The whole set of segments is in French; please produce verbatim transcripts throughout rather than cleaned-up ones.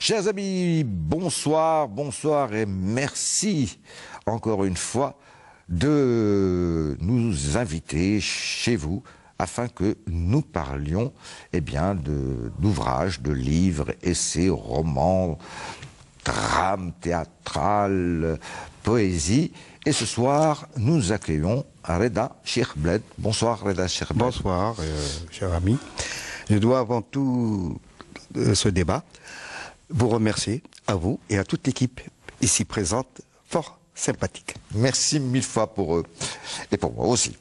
Chers amis, bonsoir, bonsoir et merci encore une fois de nous inviter chez vous afin que nous parlions eh bien, d'ouvrages, de, de livres, essais, romans, drames, théâtrales, poésie. Et ce soir, nous accueillons Reda Cheikh Bled. Bonsoir Reda Cheikh Bled. Bonsoir, euh, cher ami. Je dois avant tout euh, ce débat vous remercier, à vous et à toute l'équipe ici présente, fort sympathique. Merci mille fois pour eux et pour moi aussi.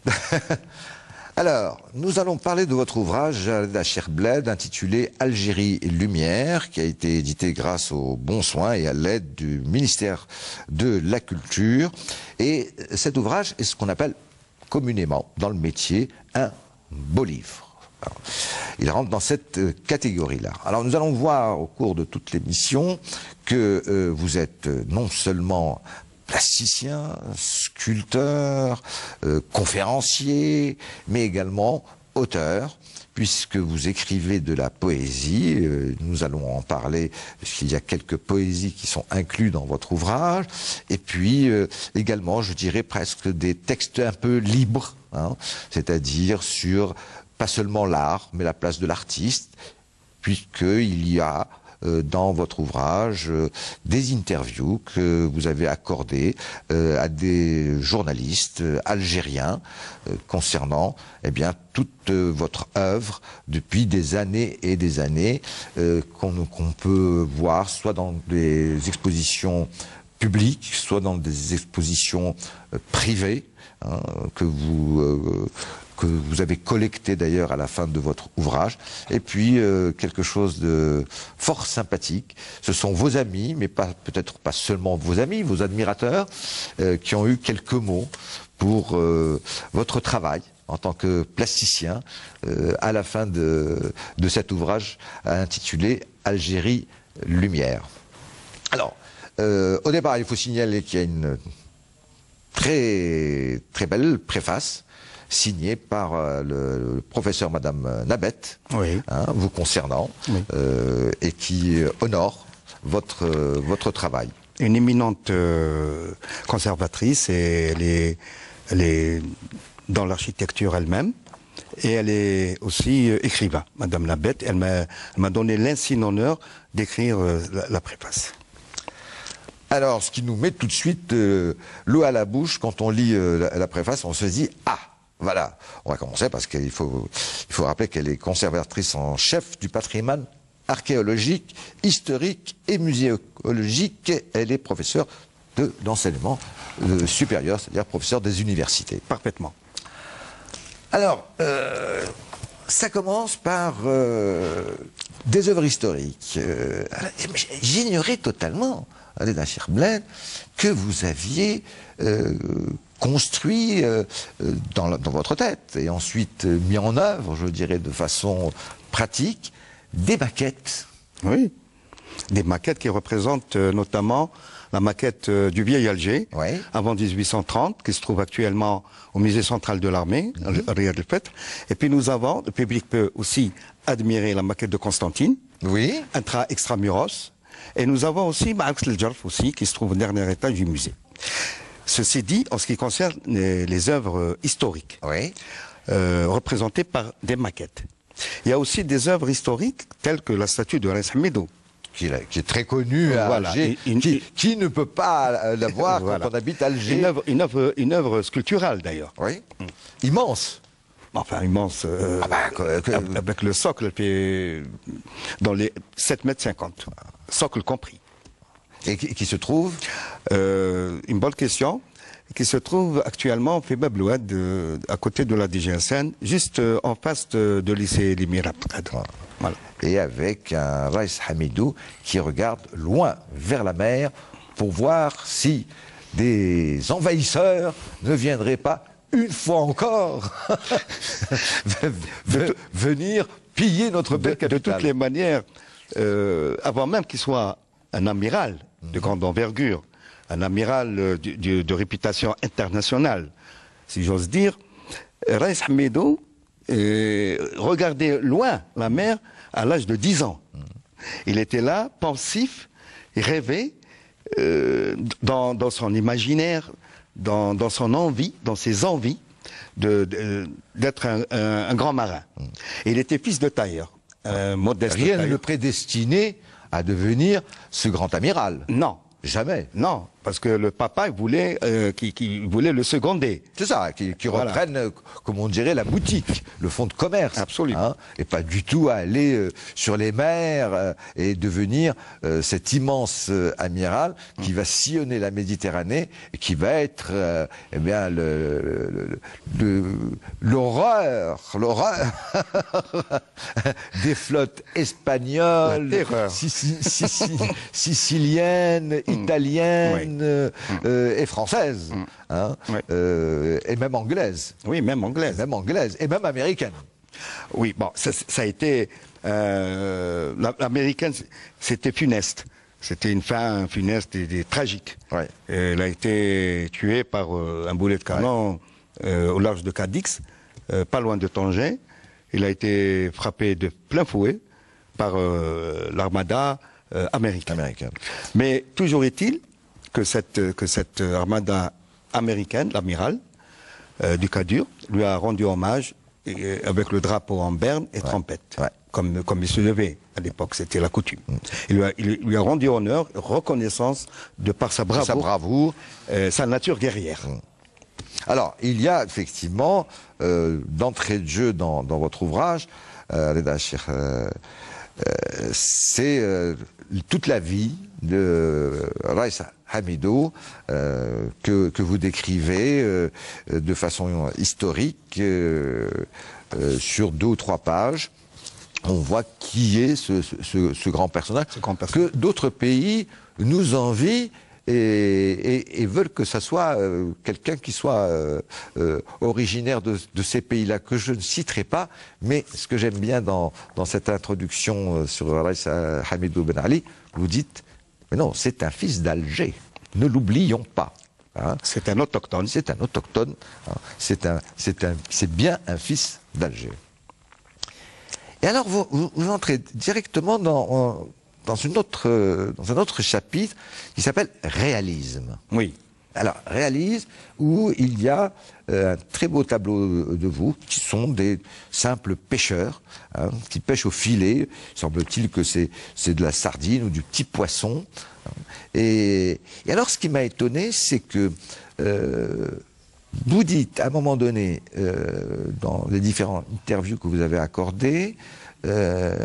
Alors, nous allons parler de votre ouvrage, Reda Cheikh Bled, intitulé Algérie et Lumière, qui a été édité grâce au bon soin et à l'aide du ministère de la Culture. Et cet ouvrage est ce qu'on appelle communément, dans le métier, un beau livre. Alors, il rentre dans cette catégorie-là. Alors, nous allons voir au cours de toute l'émission que euh, vous êtes non seulement plasticien, sculpteur, euh, conférencier, mais également auteur, puisque vous écrivez de la poésie. Euh, nous allons en parler, puisqu'il y a quelques poésies qui sont incluses dans votre ouvrage. Et puis, euh, également, je dirais presque des textes un peu libres, hein, c'est-à-dire sur pas seulement l'art, mais la place de l'artiste, puisqu'il y a dans votre ouvrage euh, des interviews que vous avez accordées euh, à des journalistes euh, algériens euh, concernant eh bien, toute euh, votre œuvre depuis des années et des années euh, qu'on qu'on peut voir soit dans des expositions publiques, soit dans des expositions euh, privées hein, que vous... Euh, que vous avez collecté d'ailleurs à la fin de votre ouvrage, et puis euh, quelque chose de fort sympathique. Ce sont vos amis, mais pas peut-être pas seulement vos amis, vos admirateurs, euh, qui ont eu quelques mots pour euh, votre travail en tant que plasticien euh, à la fin de, de cet ouvrage intitulé Algérie Lumière. Alors, euh, au départ, il faut signaler qu'il y a une très très belle préface signé par euh, le, le professeur Madame Nabet, oui. hein, vous concernant, oui. euh, et qui honore votre, euh, votre travail. Une éminente euh, conservatrice, et elle est, elle est dans l'architecture elle-même, et elle est aussi euh, écrivain. Madame Nabet, elle m'a donné l'insigne honneur d'écrire euh, la, la préface. Alors, ce qui nous met tout de suite euh, l'eau à la bouche quand on lit euh, la, la préface, on se dit « Ah !» Voilà, on va commencer parce qu'il faut, il faut rappeler qu'elle est conservatrice en chef du patrimoine archéologique, historique et muséologique. Elle est professeure d'enseignement euh, supérieur, c'est-à-dire professeure des universités. Parfaitement. Alors, euh, ça commence par euh, des œuvres historiques. Euh, J'ignorais totalement, Reda Cheikh Bled, que vous aviez... Euh, construit euh, dans, la, dans votre tête et ensuite euh, mis en œuvre, je dirais, de façon pratique, des maquettes. Oui, des maquettes qui représentent euh, notamment la maquette euh, du vieil Alger, oui. avant mille huit cent trente, qui se trouve actuellement au musée central de l'armée, mm-hmm. à Riyad el-Feth. Et puis nous avons, le public peut aussi admirer la maquette de Constantine, oui. intra extramuros, et nous avons aussi Ma'ax el-Jarf aussi, qui se trouve au dernier étage du musée. Ceci dit, en ce qui concerne les, les œuvres historiques, oui. euh, représentées par des maquettes. Il y a aussi des œuvres historiques telles que la statue de Reis Hamidou. Qui, qui est très connue à voilà. Alger. Une, qui, qui ne peut pas la voir voilà. quand on habite Alger. Une œuvre, une œuvre, une œuvre sculpturale d'ailleurs. Oui. Hum. Immense. Enfin, immense. Euh, ah ben, que, que... Avec le socle fait dans les sept mètres cinquante. Socle compris. Et qui, qui se trouve euh, Une bonne question. Qui se trouve actuellement au Febab Louad, à côté de la D G S N, juste euh, en face de, de lycée Limirab. Voilà. Et avec un Reis Hamidou qui regarde loin vers la mer pour voir si des envahisseurs ne viendraient pas une fois encore venir piller notre belle capitale. De toutes les manières, euh, avant même qu'il soit un amiral de grande envergure, un amiral euh, de, de, de réputation internationale, si j'ose dire, Reis Hamidou euh, regardait loin la mer à l'âge de dix ans. Il était là, pensif, il rêvait euh, dans, dans son imaginaire, dans, dans son envie, dans ses envies de, de, d'être un, un, un grand marin. Et il était fils de tailleur, euh, modeste Rien tailleur. ne le prédestinait à devenir ce grand amiral. Non. Jamais. Non, parce que le papa il voulait, euh, qui, qui voulait le seconder. C'est ça, qui, qui Voilà. reprenne, euh, comme on dirait, la boutique, le fonds de commerce. Absolument. Hein, et pas du tout à aller euh, sur les mers euh, et devenir euh, cet immense euh, amiral qui va sillonner la Méditerranée et qui va être, euh, eh bien, le, le, le, l'horreur, l'horreur des flottes espagnoles, sici, sici, siciliennes, italiennes Oui. euh, euh, et françaises, hein, Oui. euh, et même anglaises. Oui, même anglaise. Même anglaise et même américaine. Oui, bon, ça, ça a été... Euh, l'américaine, c'était funeste. C'était une fin funeste et, et tragique. Ouais. Et elle a été tuée par euh, un boulet de canon ouais. euh, au large de Cadix, euh, pas loin de Tanger. Il a été frappé de plein fouet par euh, l'armada euh, américaine. Américaine. Mais toujours est-il que cette, que cette armada américaine, l'amiral euh, du Cadur, lui a rendu hommage et, avec le drapeau en berne et ouais. trompette, ouais. Comme, comme il se devait à l'époque, c'était la coutume. Mm. Il, lui a, il lui a rendu honneur, reconnaissance de par sa bravoure, sa, bravoure. Euh, sa nature guerrière. Mm. Alors, il y a effectivement, euh, d'entrée de jeu dans, dans votre ouvrage, euh, Reda Cheikh, euh, euh, c'est euh, toute la vie de Raïs Hamidou euh, que, que vous décrivez euh, de façon historique euh, euh, sur deux ou trois pages. On voit qui est ce, ce, ce grand personnage, ce grand personnage. que d'autres pays nous envient et, et, et veulent que ça soit euh, quelqu'un qui soit euh, euh, originaire de, de ces pays-là, que je ne citerai pas. Mais ce que j'aime bien dans, dans cette introduction euh, sur Raïs Hamidou Ben Ali, vous dites, mais non, c'est un fils d'Alger, ne l'oublions pas. Hein. C'est un autochtone. C'est un autochtone, hein. c'est un, c'est un, c'est bien un fils d'Alger. Et alors, vous, vous, vous entrez directement dans, dans, une autre, dans un autre chapitre qui s'appelle Réalisme. Oui. Alors, Réalisme, où il y a euh, un très beau tableau de vous, qui sont des simples pêcheurs, hein, qui pêchent au filet. Semble-t-il que c'est de la sardine ou du petit poisson. Et, et alors, ce qui m'a étonné, c'est que... Euh, vous dites, à un moment donné, euh, dans les différentes interviews que vous avez accordées, euh,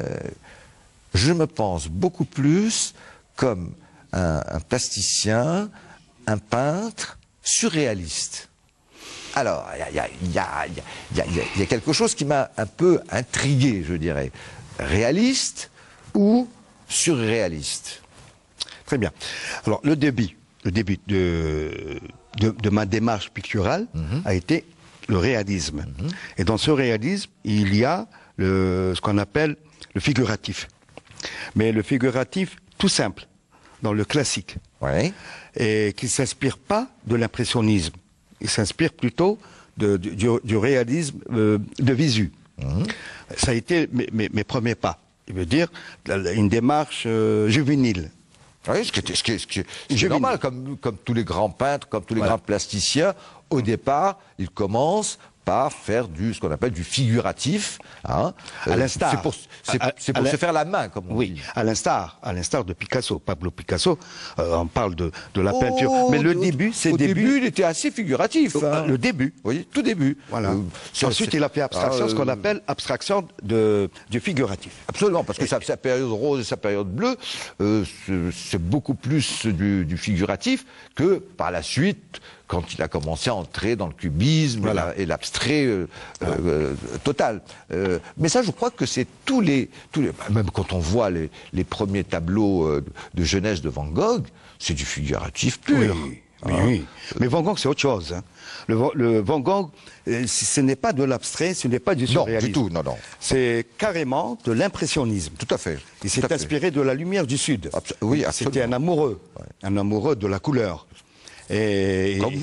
je me pense beaucoup plus comme un, un plasticien, un peintre surréaliste. Alors, il y a, y, a, y, a, y a quelque chose qui m'a un peu intrigué, je dirais. Réaliste ou surréaliste? Très bien. Alors, le début, le début de... De, de ma démarche picturale mm-hmm. a été le réalisme. Mm-hmm. Et dans ce réalisme, il y a le, ce qu'on appelle le figuratif. Mais le figuratif tout simple, dans le classique. Ouais. Et qui ne s'inspire pas de l'impressionnisme. Il s'inspire plutôt de, de, du, du réalisme euh, de visu. Mm-hmm. Ça a été mes, mes, mes premiers pas. Il veut dire une démarche euh, juvénile. Oui, ce qui est, ce qui est, ce qui est, ce qui est normal, comme, comme tous les grands peintres, comme tous les voilà. grands plasticiens, au départ, ils commencent par faire du, ce qu'on appelle du figuratif. Hein. À l'instar. C'est pour, c'est pour se faire la main, comme on oui, dit. à l'instar, à l'instar de Picasso. Pablo Picasso, euh, on parle de, de la oh, peinture. Mais le au, début, c'est au début, début, il était assez figuratif. Hein. Le début. Vous voyez, tout début. Voilà. Euh, Ensuite, il a fait abstraction, euh, ce qu'on appelle abstraction de, du figuratif. Absolument, parce que sa, sa période rose et sa période bleue, euh, c'est beaucoup plus du, du figuratif que par la suite, quand il a commencé à entrer dans le cubisme voilà. et l'abstrait euh, voilà. euh, total. Euh, mais ça, je crois que c'est tous les, tous les... Même quand on voit les, les premiers tableaux euh, de jeunesse de Van Gogh, c'est du figuratif pur. Oui, oui, hein. oui. Mais Van Gogh, c'est autre chose. Hein. Le, le Van Gogh, euh, ce n'est pas de l'abstrait, ce n'est pas du surréalisme. Non, du tout, non, non. C'est carrément de l'impressionnisme. Tout à fait. Il s'est inspiré de la lumière du Sud. Abs oui, absolument. C'était un amoureux, ouais. un amoureux de la couleur. Et, comme vous.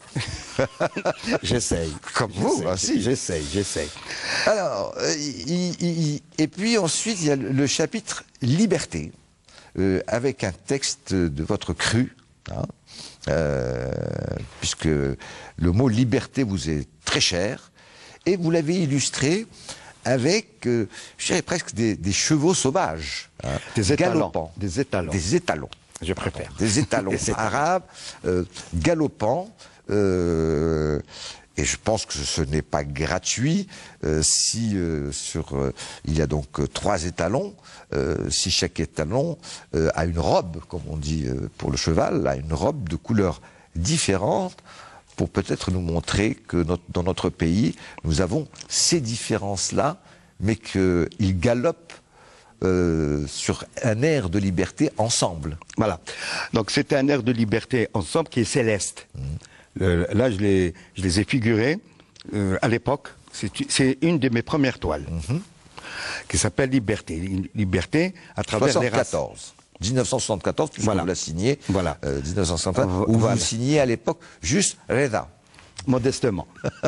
J'essaye. Comme vous, bah, si. J'essaye, j'essaye. Alors, euh, il, il, et puis ensuite, il y a le chapitre Liberté, euh, avec un texte de votre cru, hein, euh, puisque le mot liberté vous est très cher, et vous l'avez illustré avec, euh, je dirais presque des, des chevaux sauvages, hein, des étalons, galopants, des étalons, des étalons, je préfère, des étalons arabes euh, galopants. Euh, et je pense que ce n'est pas gratuit euh, si euh, sur euh, il y a donc euh, trois étalons, euh, si chaque étalon euh, a une robe, comme on dit euh, pour le cheval, a une robe de couleurs différentes, pour peut-être nous montrer que notre, dans notre pays, nous avons ces différences-là, mais qu'ils galopent euh, sur un air de liberté ensemble. Voilà. Donc c'est un air de liberté ensemble qui est céleste. Mmh. Euh, là, je les, je les ai figurés euh, à l'époque. C'est une de mes premières toiles, mmh. qui s'appelle Liberté. Liberté à travers les races. mille neuf cent soixante-quatorze, puisque voilà. vous la signez, voilà. euh, mille neuf cent soixante-quatorze, où voilà. vous signez à l'époque juste Reda. Modestement.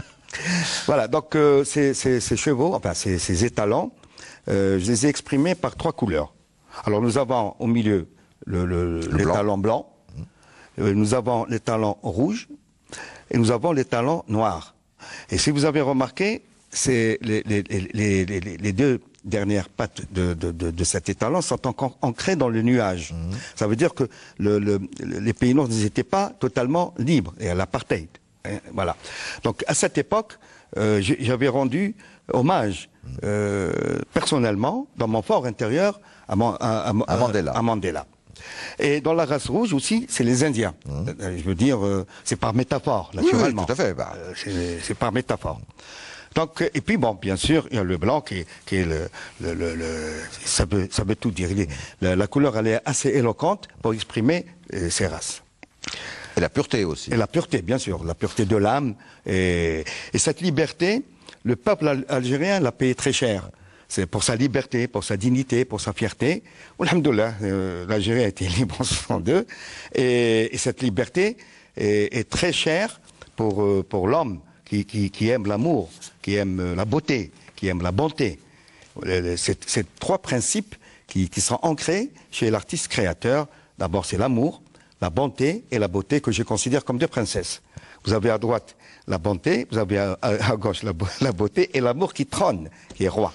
Voilà, donc euh, ces, ces, ces chevaux, enfin ces, ces étalons, euh, je les ai exprimés par trois couleurs. Alors nous avons au milieu le, le, le l'étalon blanc, mmh. euh, nous avons l'étalon rouge, et nous avons l'étalon noir. Et si vous avez remarqué, c'est les, les, les, les, les deux dernières pattes de, de, de, de cet étalon sont encore ancrées dans le nuage. Mmh. Ça veut dire que le, le, les pays noirs n'étaient pas totalement libres, et à l'apartheid. Voilà. Donc à cette époque, euh, j'avais rendu hommage euh, personnellement, dans mon fort intérieur, à, mon, à, à, à, Mandela. à Mandela. Et dans la race rouge aussi, c'est les Indiens. Mmh. Je veux dire, euh, c'est par métaphore, naturellement. Oui, oui, tout à fait. Bah. Euh, c'est par métaphore. Donc, et puis bon, bien sûr, il y a le blanc qui, qui est le, le, le, le ça veut, ça veut tout dire. Il est, la, la couleur, elle est assez éloquente pour exprimer euh, ces races. Et la pureté aussi. Et la pureté, bien sûr, la pureté de l'âme. Et, et cette liberté, le peuple algérien l'a payé très cher. C'est pour sa liberté, pour sa dignité, pour sa fierté. Alhamdoulilah, euh, l'Algérie a été libre en soixante-deux. Et, et cette liberté est, est très chère pour, euh, pour l'homme qui, qui, qui aime l'amour, qui aime la beauté, qui aime la bonté. C'est, c'est trois principes qui, qui sont ancrés chez l'artiste créateur. D'abord, c'est l'amour, la bonté et la beauté que je considère comme deux princesses. Vous avez à droite la bonté, vous avez à, à gauche la, la beauté et l'amour qui trône, qui est roi.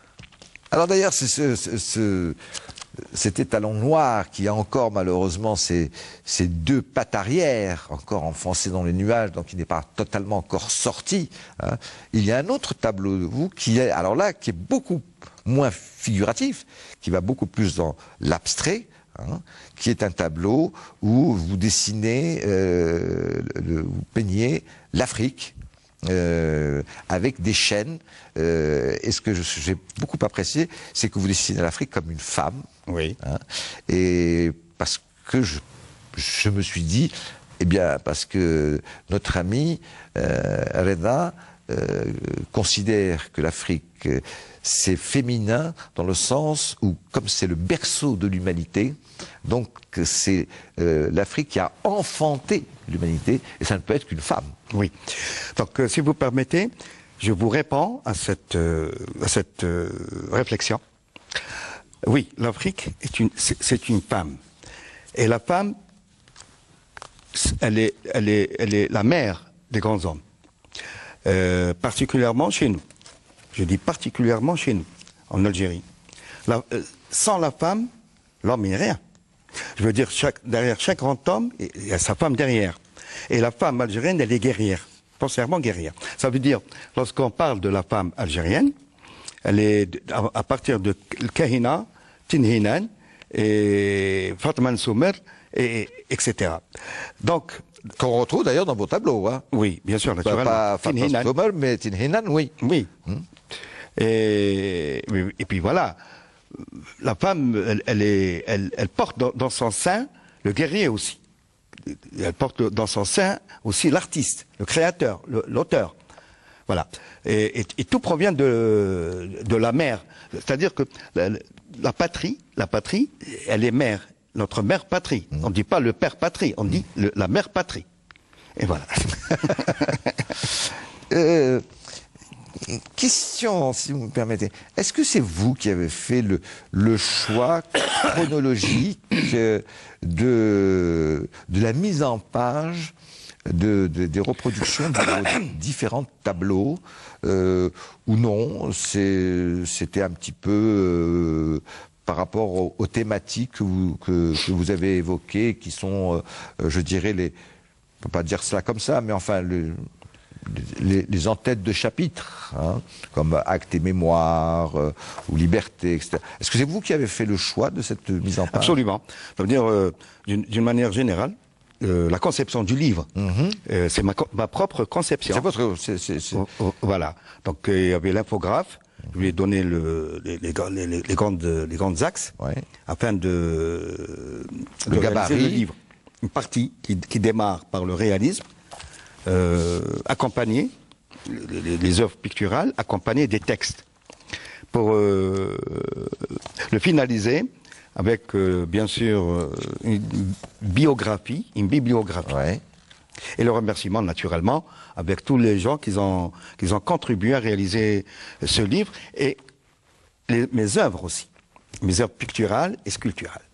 Alors d'ailleurs, c'est ce, ce, ce, cet étalon noir qui a encore malheureusement ces, ces deux pattes arrière, encore enfoncées dans les nuages, donc il n'est pas totalement encore sorti. Hein. Il y a un autre tableau de vous qui est, alors là, qui est beaucoup moins figuratif, qui va beaucoup plus dans l'abstrait. Hein, qui est un tableau où vous dessinez, euh, le, vous peignez l'Afrique euh, avec des chaînes. Euh, et ce que j'ai beaucoup apprécié, c'est que vous dessinez l'Afrique comme une femme. Oui. Hein, et parce que je, je me suis dit, eh bien, parce que notre ami euh, Reda euh, considère que l'Afrique euh, c'est féminin dans le sens où, comme c'est le berceau de l'humanité, donc c'est euh, l'Afrique qui a enfanté l'humanité, et ça ne peut être qu'une femme. Oui. Donc, euh, si vous permettez, je vous réponds à cette, euh, à cette euh, réflexion. Oui, l'Afrique est une, c'est une femme. Et la femme, elle est, elle est, elle est la mère des grands hommes. Euh, particulièrement chez nous. Je dis particulièrement chez nous, en Algérie. La, euh, sans la femme, l'homme n'est rien. Je veux dire, chaque, derrière chaque grand homme, il y a sa femme derrière. Et la femme algérienne, elle est guerrière, foncièrement guerrière. Ça veut dire, lorsqu'on parle de la femme algérienne, elle est à, à partir de Kahina, Tinhinan, et Fatman Soumer, et, etc. Donc, qu'on retrouve d'ailleurs dans vos tableaux. Hein. Oui, bien sûr, naturellement. Pas Fatman Soumer, mais Tinhinan, oui. Oui. Hmm. Et, et puis voilà, la femme, elle, elle, est, elle, elle porte dans, dans son sein le guerrier aussi. Elle porte dans son sein aussi l'artiste, le créateur, l'auteur. Voilà. Et, et, et tout provient de, de la mère. C'est-à-dire que la, la patrie, la patrie, elle est mère, notre mère patrie. Mmh. On ne dit pas le père patrie, on dit le, la mère patrie. Et voilà. euh, question, si vous me permettez. Est-ce que c'est vous qui avez fait le, le choix chronologique de, de la mise en page de, de, des reproductions de vos différents tableaux euh, ou non, c'était un petit peu euh, par rapport aux, aux thématiques que vous, que, que vous avez évoquées, qui sont, euh, je dirais, les, on peut pas dire cela comme ça, mais enfin, le, les, les en-têtes de chapitres, hein, comme Actes et Mémoires euh, ou Liberté, et cetera. Est-ce que c'est vous qui avez fait le choix de cette mise en page? Absolument. Ça veut dire, euh, d'une manière générale, euh, la conception du livre, mm-hmm. euh, c'est ma, ma propre conception. C'est votre... C est, c est, c est... Oh, oh, voilà. Donc euh, il y avait l'infographe, je lui ai donné le, les, les, les, les, grandes, les grandes axes, ouais. afin de, de réaliser le livre. Une partie qui, qui démarre par le réalisme, euh, accompagné, les, les œuvres picturales, accompagnées des textes. Pour euh, le finaliser avec, euh, bien sûr, une biographie, une bibliographie. Ouais. Et le remerciement, naturellement, avec tous les gens qui ont, qui ont contribué à réaliser ce livre, et les, mes œuvres aussi, mes œuvres picturales et sculpturales.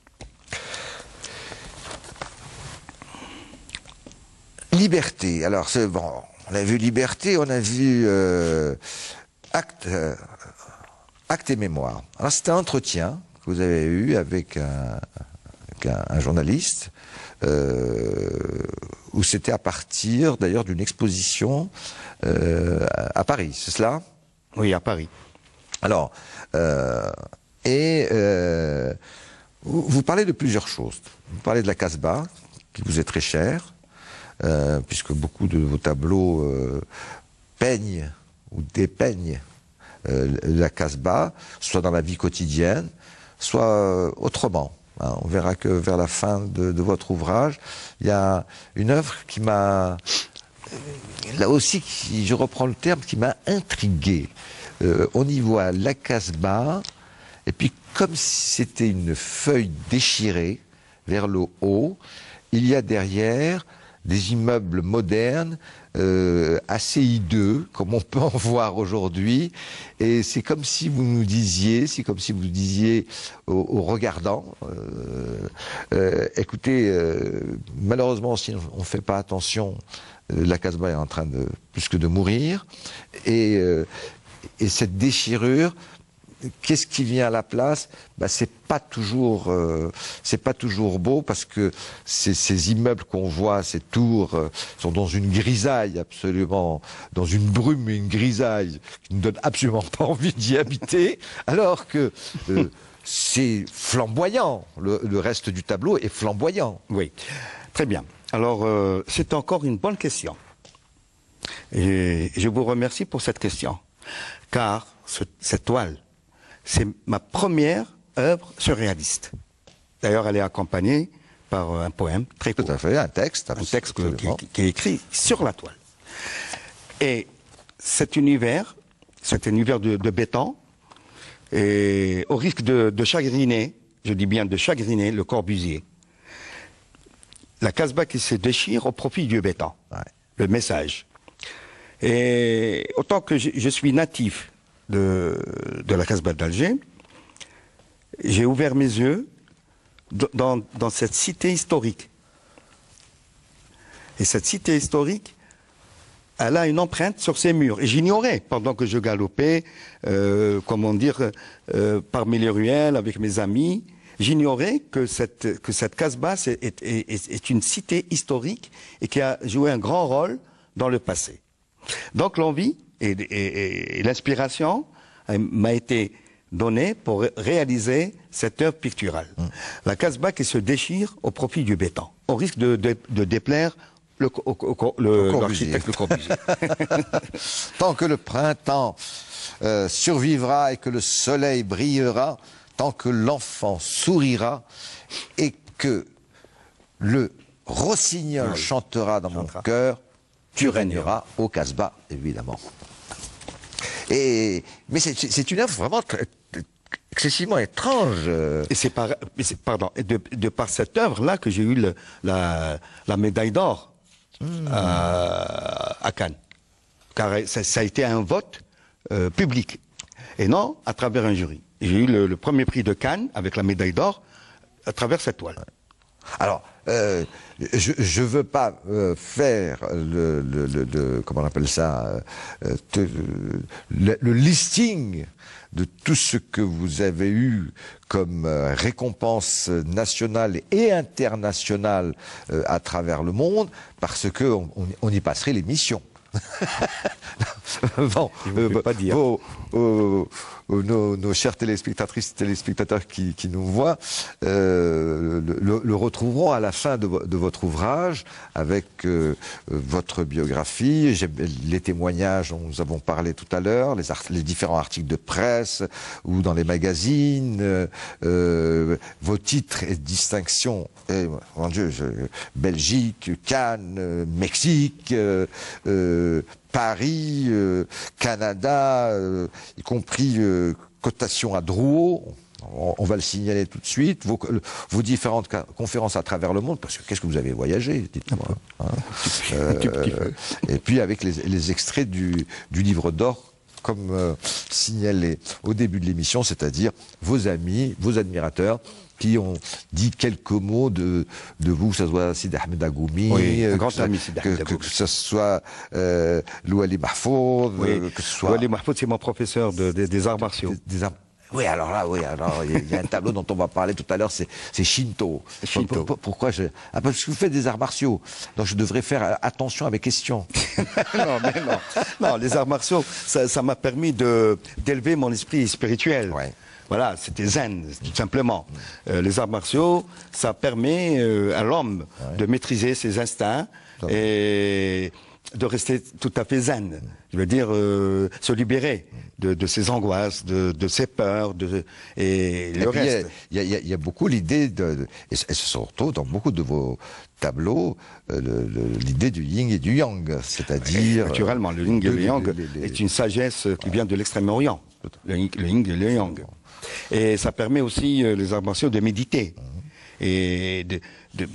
Liberté. Alors, c'est bon, on a vu Liberté, on a vu euh, Acte, euh, Acte et Mémoire. Alors, c'était un entretien que vous avez eu avec un, avec un, un journaliste, euh, où c'était à partir, d'ailleurs, d'une exposition euh, à, à Paris, c'est cela? Oui, à Paris. Alors, euh, et euh, vous, vous parlez de plusieurs choses. Vous parlez de la Casbah, qui vous est très chère, Euh, puisque beaucoup de vos tableaux euh, peignent ou dépeignent euh, la Casbah, soit dans la vie quotidienne, soit euh, autrement. Hein. On verra que vers la fin de, de votre ouvrage, il y a une œuvre qui m'a, là aussi, qui, je reprends le terme, qui m'a intrigué. Euh, on y voit la Casbah, et puis comme si c'était une feuille déchirée vers le haut, il y a derrière des immeubles modernes, euh, assez hideux, comme on peut en voir aujourd'hui. Et c'est comme si vous nous disiez, c'est comme si vous disiez aux, aux regardants, euh, euh, écoutez, euh, malheureusement, si on ne fait pas attention, euh, la Casbah est en train de plus que de mourir. Et, euh, et cette déchirure, qu'est-ce qui vient à la place? Ben, c'est pas toujours, euh, c'est pas toujours beau, parce que ces, ces immeubles qu'on voit, ces tours, euh, sont dans une grisaille absolument, dans une brume, une grisaille qui ne donne absolument pas envie d'y habiter, alors que euh, c'est flamboyant. Le, le reste du tableau est flamboyant. Oui, très bien. Alors, euh, c'est encore une bonne question. Et je vous remercie pour cette question, car ce, cette toile, c'est ma première œuvre surréaliste. D'ailleurs, elle est accompagnée par un poème très court. Tout à fait, un texte. Un texte qui, qui est écrit sur la toile. Et cet univers, cet univers de, de béton, et au risque de, de chagriner, je dis bien de chagriner le Corbusier, la Casbah qui se déchire au profit du béton. Ouais. Le message. Et autant que je, je suis natif De, de la Casbah d'Alger, j'ai ouvert mes yeux dans, dans cette cité historique. Et cette cité historique, elle a une empreinte sur ses murs. Et j'ignorais, pendant que je galopais, euh, comment dire, euh, parmi les ruelles avec mes amis, j'ignorais que cette, que cette Casbah est, est, est, est une cité historique et qui a joué un grand rôle dans le passé. Donc l'envie et, et, et l'inspiration m'a été donnée pour réaliser cette œuvre picturale. Mmh. La Casbah qui se déchire au profit du béton, au risque de, de, de déplaire l'architecte Le Corbusier. Tant que le printemps euh, survivra et que le soleil brillera, tant que l'enfant sourira et que le rossignol oui. chantera dans chantera. mon cœur, tu régneras au Casbah, évidemment. Et, mais c'est une œuvre vraiment très, excessivement étrange. Et c'est par, pardon, de, de par cette œuvre-là que j'ai eu le, la, la médaille d'or mmh. à, à Cannes. Car ça, ça a été un vote euh, public, et non à travers un jury. J'ai eu le, le premier prix de Cannes, avec la médaille d'or, à travers cette toile. Alors, euh, je ne veux pas euh, faire le, le, le, le, comment on appelle ça, euh, te, le, le listing de tout ce que vous avez eu comme euh, récompense nationale et internationale euh, à travers le monde, parce que on, on y passerait l'émission. Bon, euh, pas dire. Vos, euh, nos, nos chers téléspectatrices et téléspectateurs qui, qui nous voient euh, le, le retrouveront à la fin de, de votre ouvrage avec euh, votre biographie, les témoignages dont nous avons parlé tout à l'heure, les, les différents articles de presse ou dans les magazines, euh, vos titres et distinctions. Et, mon Dieu, je, Belgique, Cannes, euh, Mexique, euh, euh, Paris, euh, Canada, euh, y compris euh, cotation à Drouot. On, on va le signaler tout de suite. Vos, vos différentes conférences à travers le monde, parce que qu'est-ce que vous avez voyagé, dites-moi. Hein, euh, et puis avec les, les extraits du, du livre d'or, comme euh, signalé au début de l'émission, c'est-à-dire vos amis, vos admirateurs, qui ont dit quelques mots de, de vous, que ce soit Sidi Ahmed Agoumi, oui, un grand que, ami, Sidi Ahmed que, Agoumi. que ce soit euh, Louali Mahfouz, oui. que ce soit... Louali Mahfouz, c'est mon professeur de, de, des arts martiaux. Des, des arts... Oui, alors là, oui, alors il y, y a un tableau dont on va parler tout à l'heure, c'est Shinto. Shinto. Pour, pourquoi je... Ah, parce que vous faites des arts martiaux, donc je devrais faire attention à mes questions. Non, mais non. Non, les arts martiaux, ça m'a permis de d'élever mon esprit spirituel. Ouais. Voilà, c'était zen, tout simplement. Euh, les arts martiaux, ça permet euh, à l'homme ouais. de maîtriser ses instincts ouais. et de rester tout à fait zen. Je veux dire, euh, se libérer de, de ses angoisses, de, de ses peurs, de, et, et le reste. Il y, y, y a beaucoup l'idée, de, de, et surtout dans beaucoup de vos tableaux, euh, l'idée du yin et du yang, c'est-à-dire... Naturellement, le yin et le yang les, les, les... est une sagesse qui vient de l'Extrême-Orient, le, le yin et le yang. Et ça permet aussi, euh, les arts martiaux, de méditer mmh. et de, de,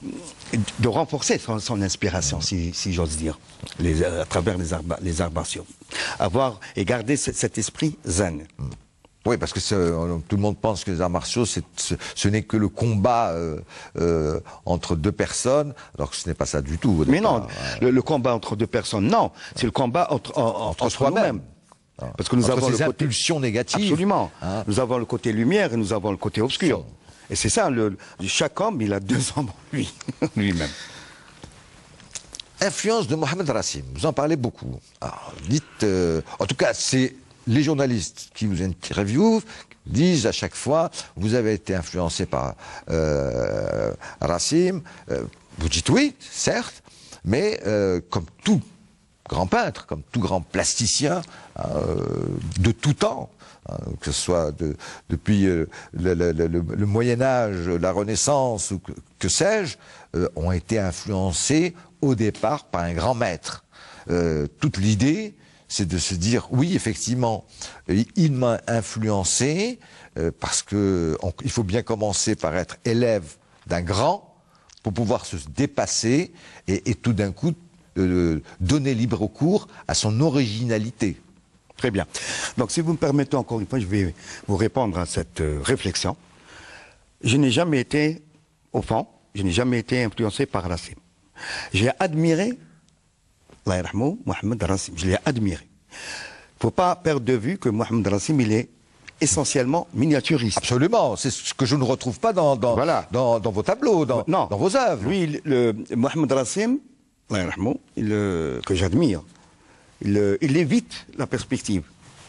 de renforcer son, son inspiration, mmh. si, si j'ose dire, les, à travers les arts, les arts martiaux. Avoir et garder ce, cet esprit zen. Mmh. Oui, parce que tout le monde pense que les arts martiaux, ce, ce n'est que le combat euh, euh, entre deux personnes, alors que ce n'est pas ça du tout. Mais non, le, le combat entre deux personnes, non, c'est le combat entre, en, entre, entre soi-même. Parce que nous Entre avons ces le côté impulsions négatives. Absolument. Hein. Nous avons le côté lumière et nous avons le côté obscur. Et c'est ça, le, chaque homme, il a deux hommes en lui, lui-même. Influence de Mohamed Rassim, vous en parlez beaucoup. Alors, dites, euh, en tout cas, c'est les journalistes qui vous interviewent, disent à chaque fois, vous avez été influencé par euh, Rassim. Euh, vous dites oui, certes, mais euh, comme tout grand peintre, comme tout grand plasticien euh, de tout temps, hein, que ce soit de, depuis euh, le, le, le, le Moyen-Âge, la Renaissance ou que, que sais-je, euh, ont été influencés au départ par un grand maître. Euh, toute l'idée, c'est de se dire, oui, effectivement, il m'a influencé euh, parce que on, il faut bien commencer par être élève d'un grand pour pouvoir se dépasser et, et tout d'un coup Euh, donner libre cours à son originalité. Très bien. Donc si vous me permettez encore une fois, je vais vous répondre à cette euh, réflexion. Je n'ai jamais été, au fond, je n'ai jamais été influencé par Rassim. J'ai admiré, Allah yarhamou, Mohamed Rassim, je l'ai admiré. Il ne faut pas perdre de vue que Mohamed Rassim, il est essentiellement miniaturiste. Absolument, c'est ce que je ne retrouve pas dans, dans, voilà. dans, dans vos tableaux, dans, non. dans vos œuvres. Lui, le, Mohamed Rassim, il, que j'admire, il, il évite la perspective.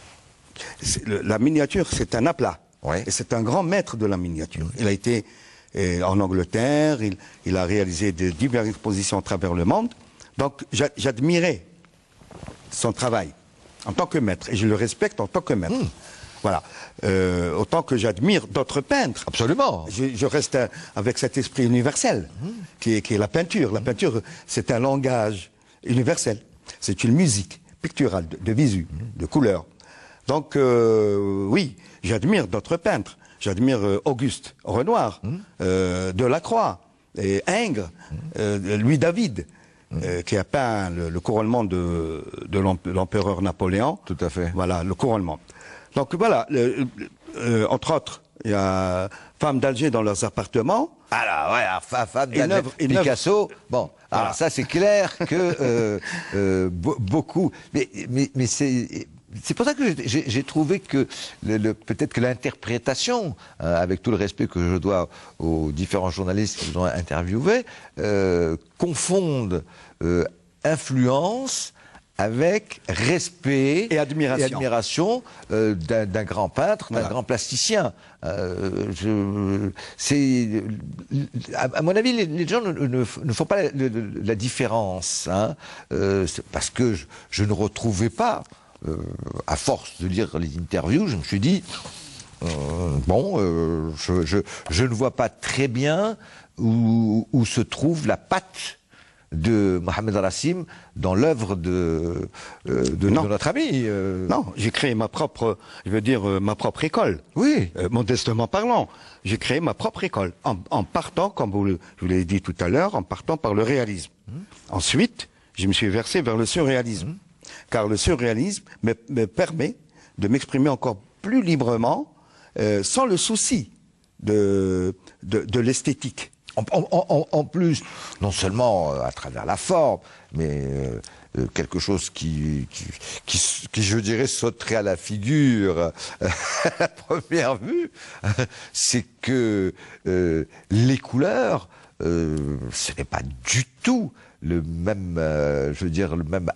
Le, la miniature, c'est un aplat. Ouais. Et c'est un grand maître de la miniature. Il a été eh, en Angleterre, il, il a réalisé de diverses expositions à travers le monde. Donc j'admirais son travail en tant que maître. Et je le respecte en tant que maître. Mmh. Voilà. Euh, autant que j'admire d'autres peintres. Absolument. Je, je reste avec cet esprit universel, mmh. qui, est, qui est la peinture. La peinture, c'est un langage universel. C'est une musique picturale, de, de visu, mmh. de couleurs. Donc, euh, oui, j'admire d'autres peintres. J'admire euh, Auguste Renoir, mmh. euh, Delacroix, et Ingres, mmh. euh, Louis David. euh, qui a peint le, le couronnement de, de l'empereur Napoléon. Tout à fait. Voilà, le couronnement. Donc voilà, le, euh, entre autres, il y a femmes d'Alger dans leurs appartements. Alors, ouais, femme d'Alger, Picasso. Picasso. Bon, voilà. Alors ça, c'est clair que euh, euh, beaucoup. Mais, mais, mais c'est. C'est pour ça que j'ai trouvé que le, le, peut-être que l'interprétation, euh, avec tout le respect que je dois aux différents journalistes qui vous ont interviewé, euh, confondent euh, influence avec respect et admiration, et admiration euh, d'un grand peintre, d'un voilà. grand plasticien. Euh, je, c'est, à, à mon avis, les, les gens ne, ne, ne font pas la, la différence, hein, euh, parce que je, je ne retrouvais pas. Euh, à force de lire les interviews, je me suis dit, euh, bon, euh, je, je, je ne vois pas très bien où, où se trouve la patte de Mohamed Rassim dans l'œuvre de, euh, de, de notre ami. Euh... Non, j'ai créé ma propre, je veux dire, euh, ma propre école. Oui. Euh, modestement parlant, j'ai créé ma propre école, en, en partant, comme vous, je vous l'ai dit tout à l'heure, en partant par le réalisme. Mmh. Ensuite, je me suis versé vers le surréalisme. Mmh. Car le surréalisme me, me permet de m'exprimer encore plus librement, euh, sans le souci de, de, de l'esthétique. En, en, en, en plus, non seulement à travers la forme, mais euh, quelque chose qui, qui, qui, qui, je dirais, sauterait à la figure à la première vue, c'est que euh, les couleurs, euh, ce n'est pas du tout le même, euh, je veux dire, le même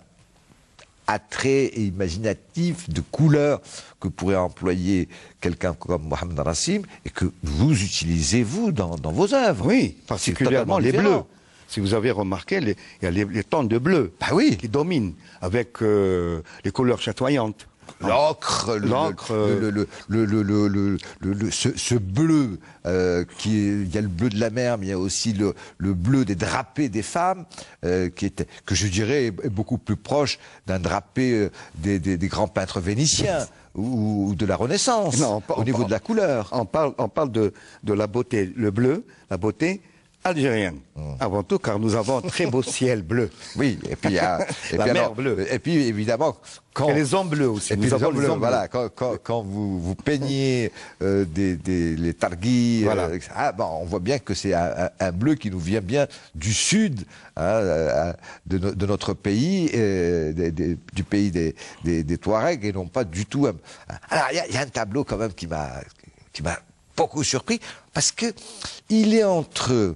attrait et imaginatif de couleurs que pourrait employer quelqu'un comme Mohamed Rassim et que vous utilisez, vous, dans, dans vos œuvres. Oui, particulièrement les bleus. Si vous avez remarqué, les, il y a les, les tons de bleu bah oui. qui dominent, avec euh, les couleurs chatoyantes. L'ocre, l'ocre, le, le, le, le, le, le, le, le, ce, ce bleu, euh, qui est, il y a le bleu de la mer, mais il y a aussi le, le bleu des drapés des femmes, euh, qui est, que je dirais est beaucoup plus proche d'un drapé euh, des, des, des grands peintres vénitiens ou, ou de la Renaissance, non, on, au niveau on, de la couleur. On parle, on parle de, de la beauté, le bleu, la beauté algérienne, mmh. avant tout, car nous avons un très beau ciel bleu. Oui, et puis il y a et la puis mer alors, bleue. Et puis évidemment, quand et les hommes bleus aussi. Et puis nous les hommes bleus, bleus. Voilà, quand, quand, quand vous vous peignez euh, des, des les targis, voilà. euh, ah, bon, on voit bien que c'est un, un bleu qui nous vient bien du sud, hein, de, no, de notre pays, euh, des, des, du pays des, des, des Touaregs, et non pas du tout. Un... Alors il y, y a un tableau quand même qui m'a qui m'a beaucoup surpris parce que il est entre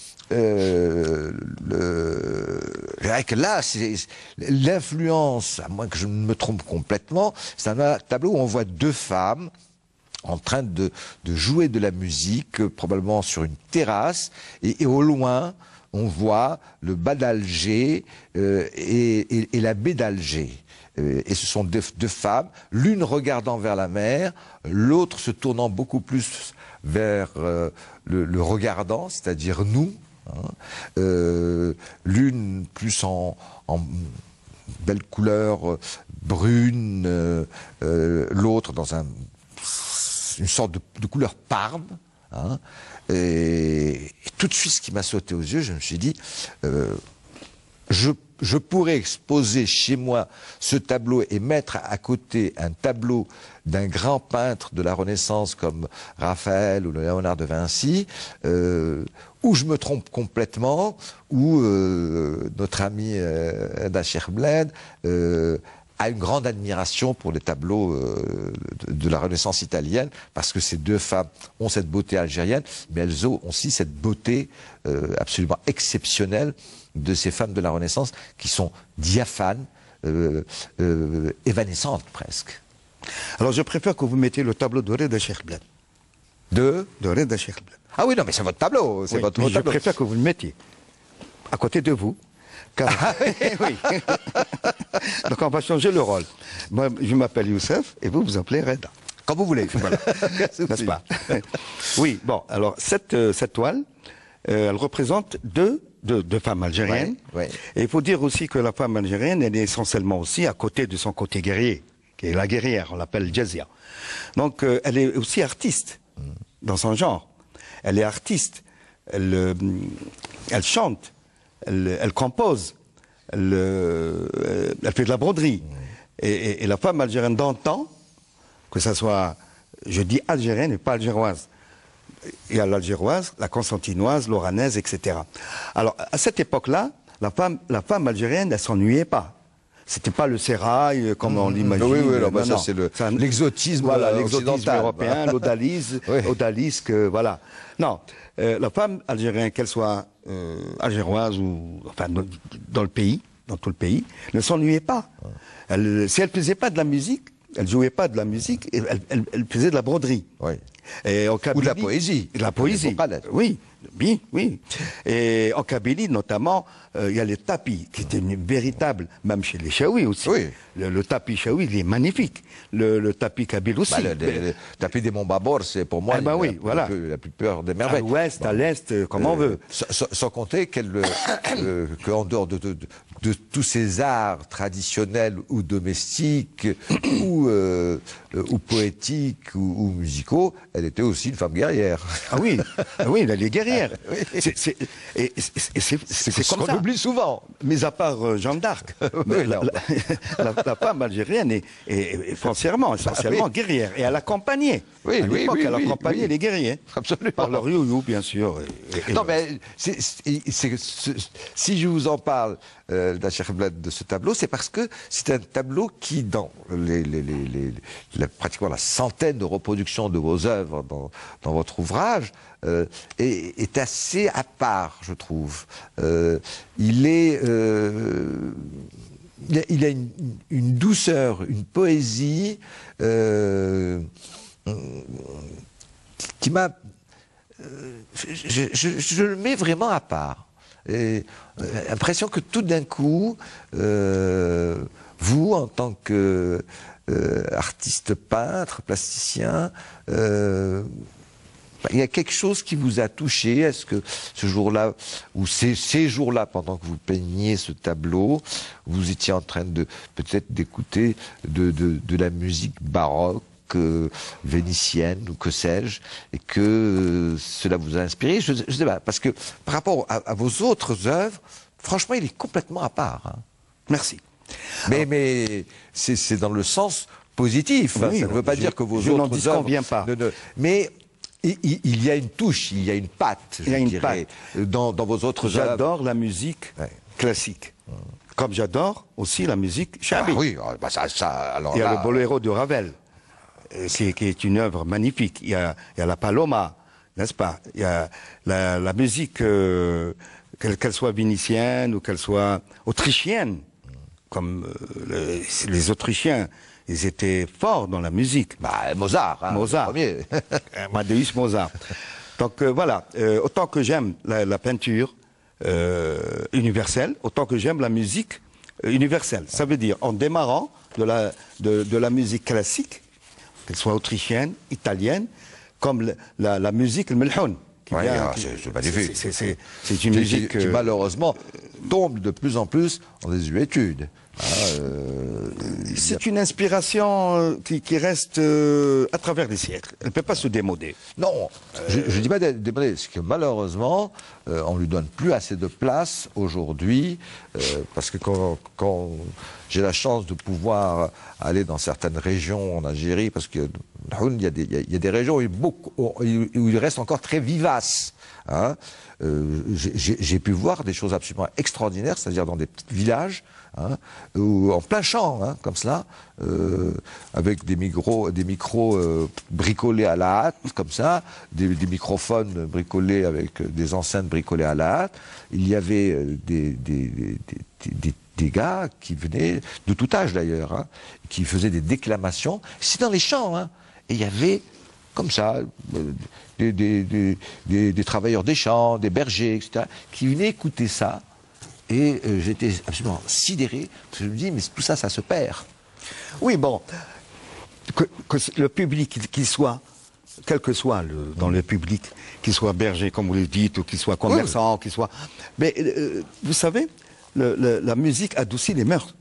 Euh, le, je dirais que là, c'est l'influence, à moins que je ne me trompe complètement, c'est un tableau où on voit deux femmes en train de, de jouer de la musique, probablement sur une terrasse, et, et au loin, on voit le bas d'Alger euh, et, et, et la baie d'Alger. Et ce sont deux, deux femmes, l'une regardant vers la mer, l'autre se tournant beaucoup plus vers euh, le, le regardant, c'est-à-dire nous. Hein, euh, l'une plus en, en belle couleur euh, brune, euh, euh, l'autre dans un, une sorte de, de couleur parme. Hein, et, et tout de suite, ce qui m'a sauté aux yeux, je me suis dit, euh, je, je pourrais exposer chez moi ce tableau et mettre à côté un tableau d'un grand peintre de la Renaissance comme Raphaël ou Léonard de Vinci, euh, où je me trompe complètement, où euh, notre ami euh, Dacher Bled euh, a une grande admiration pour les tableaux euh, de, de la Renaissance italienne, parce que ces deux femmes ont cette beauté algérienne, mais elles ont aussi cette beauté euh, absolument exceptionnelle de ces femmes de la Renaissance qui sont diaphanes, euh, euh, évanescentes presque. Alors je préfère que vous mettiez le tableau doré de Cheikh Bled. De De Reda Cheikh Bled. Ah oui, non, mais c'est votre tableau. C'est oui, votre mais tableau. Je préfère que vous le mettiez à côté de vous. Car... Ah, oui. Donc on va changer le rôle. Moi, je m'appelle Youssef et vous vous appelez Reda. Quand vous voulez. Voilà. N'est-ce pas? Oui, bon, alors cette, euh, cette toile, euh, elle représente deux, deux, deux femmes algériennes. Ouais, ouais. Et il faut dire aussi que la femme algérienne, elle est essentiellement aussi à côté de son côté guerrier, qui est la guerrière, on l'appelle Jazia. Donc euh, elle est aussi artiste mm. dans son genre. Elle est artiste, elle, euh, elle chante, elle, elle compose, elle, euh, elle fait de la broderie. Et, et, et la femme algérienne d'antan, que ça soit, je dis algérienne et pas algéroise. Il y a l'algéroise, la constantinoise, l'oranaise, et cetera. Alors, à cette époque-là, la femme, la femme algérienne, elle s'ennuyait pas. C'était pas le sérail, comme on l'imagine. Oui, oui, alors, non, bah, ça, c'est l'exotisme voilà, l'exotisme européen, l'odalisque, oui. odalisque, voilà. Non, euh, la femme algérienne, qu'elle soit euh, algéroise ou, enfin, dans, dans le pays, dans tout le pays, ne s'ennuyait pas. Elle, si elle faisait pas de la musique, elle jouait pas de la musique, elle, elle, elle faisait de la broderie. Oui. Et en Kabylie, ou de la poésie. De la poésie. Oui, oui, oui. Et en Kabylie, notamment, euh, il y a les tapis, qui étaient une véritable, même chez les Chaouis aussi. Oui. Le, le tapis Chaoui, il est magnifique. Le, le tapis kabyle aussi. Bah, le, le, le tapis des Monts Babor, c'est pour moi eh ben oui, la, voilà. la, plus, la plus peur des merveilles. À l'ouest, bon. à l'est, comme euh, on veut. Sans, sans compter qu'elle, euh, qu'en dehors de, de, de, de tous ces arts traditionnels ou domestiques, ou, euh, ou poétiques, ou, ou musicaux, elle était aussi une femme guerrière. Ah oui, ah oui, elle est guerrière. Oui. C'est ce qu'on oublie souvent. Mais à part euh, Jeanne d'Arc, oui, la, la, la, la femme algérienne est, est, est foncièrement, essentiellement ah, oui. guerrière. Et elle accompagnait. Oui, à oui, oui, elle oui, accompagnait oui. les guerriers. Absolument. Par leur you-you, bien sûr. Et, et non, mais c'est, c'est, c'est, si je vous en parle, euh, d'Acher Bled, de ce tableau, c'est parce que c'est un tableau qui, dans les, les, les, les, la, pratiquement la centaine de reproductions de vos œuvres dans, dans votre ouvrage, euh, est, est assez à part, je trouve. Euh, il est... Euh, Il a, il a une, une douceur, une poésie euh, qui m'a... Euh, je, je, je le mets vraiment à part. Et euh, l'impression que tout d'un coup, euh, vous, en tant que euh, artiste peintre, plasticien, euh, il y a quelque chose qui vous a touché. Est-ce que ce jour-là, ou ces, ces jours-là, pendant que vous peigniez ce tableau, vous étiez en train de peut-être d'écouter de, de, de la musique baroque, euh, vénitienne, ou que sais-je, et que euh, cela vous a inspiré? Je ne sais pas, parce que par rapport à, à vos autres œuvres, franchement, il est complètement à part. Hein. Merci. Mais, Alors, mais c'est dans le sens positif. Hein. Oui, ça ne veut pas je, dire que vos je autres œuvres... Je n'en pas. Ne, ne, mais... Il, il y a une touche, il y a une patte, je il y a une dirais, patte. Dans, dans vos autres œuvres. J'adore la musique ouais. classique. Mmh. Comme j'adore aussi la musique chabi. Ah oui, bah ça, ça, alors il y a là... le Boléro de Ravel, qui, qui est une œuvre magnifique. Il y a, il y a la Paloma, n'est-ce pas? Il y a la, la musique, euh, qu'elle qu'elle soit vénitienne ou qu'elle soit autrichienne, mmh. comme euh, les, les Autrichiens. Ils étaient forts dans la musique. Bah, Mozart, hein, Mozart. Le premier. Amadeus Mozart. Donc euh, voilà, euh, autant que j'aime la, la peinture euh, universelle, autant que j'aime la musique euh, universelle. Ça veut dire, en démarrant de la, de, de la musique classique, qu'elle soit autrichienne, italienne, comme le, la, la musique le melhoun. Ouais, ah, c'est magnifique. C'est une qui, musique qui, qui malheureusement tombe de plus en plus en désuétude. Ah, euh, c'est une inspiration euh, qui, qui reste euh, à travers les siècles. Elle ne peut pas se démoder. Non, euh... je ne dis pas démoder, c'est que malheureusement, euh, on ne lui donne plus assez de place aujourd'hui, euh, parce que quand, quand j'ai la chance de pouvoir aller dans certaines régions en Algérie, parce que il y a des, il y a des régions où il, beaucoup, où il reste encore très vivace. Hein. Euh, j'ai pu voir des choses absolument extraordinaires, c'est-à-dire dans des petits villages, hein, où, en plein champ, hein, comme cela, euh, avec des micros, des micros euh, bricolés à la hâte, comme ça, des, des microphones bricolés avec des enceintes bricolées à la hâte. Il y avait euh, des, des, des, des, des, des gars qui venaient, de tout âge d'ailleurs, hein, qui faisaient des déclamations. C'est dans les champs, hein, et il y avait comme ça, euh, des, des, des, des, des travailleurs des champs, des bergers, et cetera, qui venaient écouter ça. Et euh, j'étais absolument sidéré, parce que je me dis, mais tout ça, ça se perd. Oui, bon, que, que le public, qu'il soit, quel que soit le, dans le public, qu'il soit berger, comme vous le dites, ou qu'il soit commerçant, oui. qu'il soit... Mais euh, vous savez, le, le, la musique adoucit les mœurs.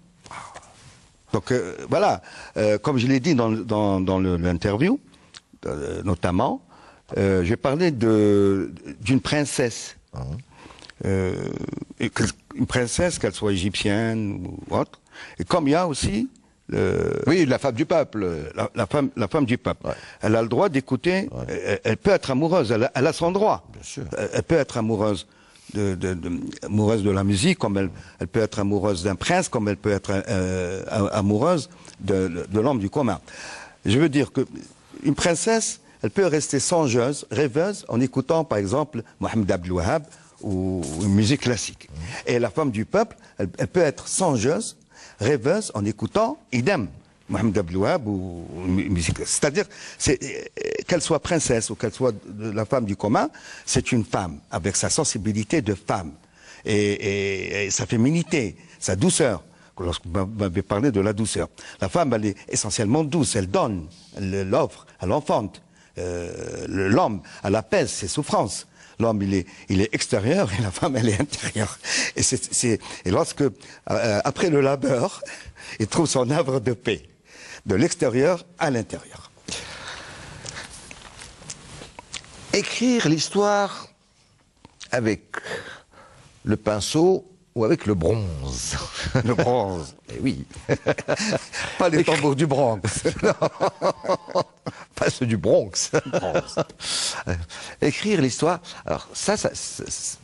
Donc euh, voilà, euh, comme je l'ai dit dans, dans, dans l'interview, euh, notamment, euh, j'ai parlé d'une princesse. Mmh. euh, une princesse, qu'elle soit égyptienne ou autre. Et comme il y a aussi... Le, oui, la femme du peuple. La, la, femme, la femme du peuple. Ouais. Elle a le droit d'écouter, ouais. elle, elle peut être amoureuse, elle a, elle a son droit. Bien sûr. Elle, elle peut être amoureuse de, de, de, amoureuse de la musique, comme elle, elle peut être amoureuse d'un prince, comme elle peut être euh, amoureuse de, de, de l'homme du commun. Je veux dire que une princesse, elle peut rester songeuse, rêveuse, en écoutant, par exemple, Mohamed Abdel Wahab ou une musique classique. Mmh. Et la femme du peuple, elle, elle peut être songeuse, rêveuse en écoutant idem Mohamed Abdel Wahab ou musique. C'est-à-dire qu'elle soit princesse ou qu'elle soit la femme du commun, c'est une femme avec sa sensibilité de femme et, et, et sa féminité, sa douceur. Lorsque vous m'avez parlé de la douceur, la femme elle est essentiellement douce, elle donne, elle offre, elle enfante. Euh, L'homme, elle apaise ses souffrances. L'homme, il est, il est extérieur et la femme, elle est intérieure. Et, c'est, c'est, et lorsque, euh, après le labeur, il trouve son havre de paix, de l'extérieur à l'intérieur. Écrire l'histoire avec le pinceau ou avec le bronze. Le bronze. Eh oui. Pas les tambours du Bronx. Non. Pas ceux du Bronx. Bronze. Écrire l'histoire. Alors ça, ça, ça, ça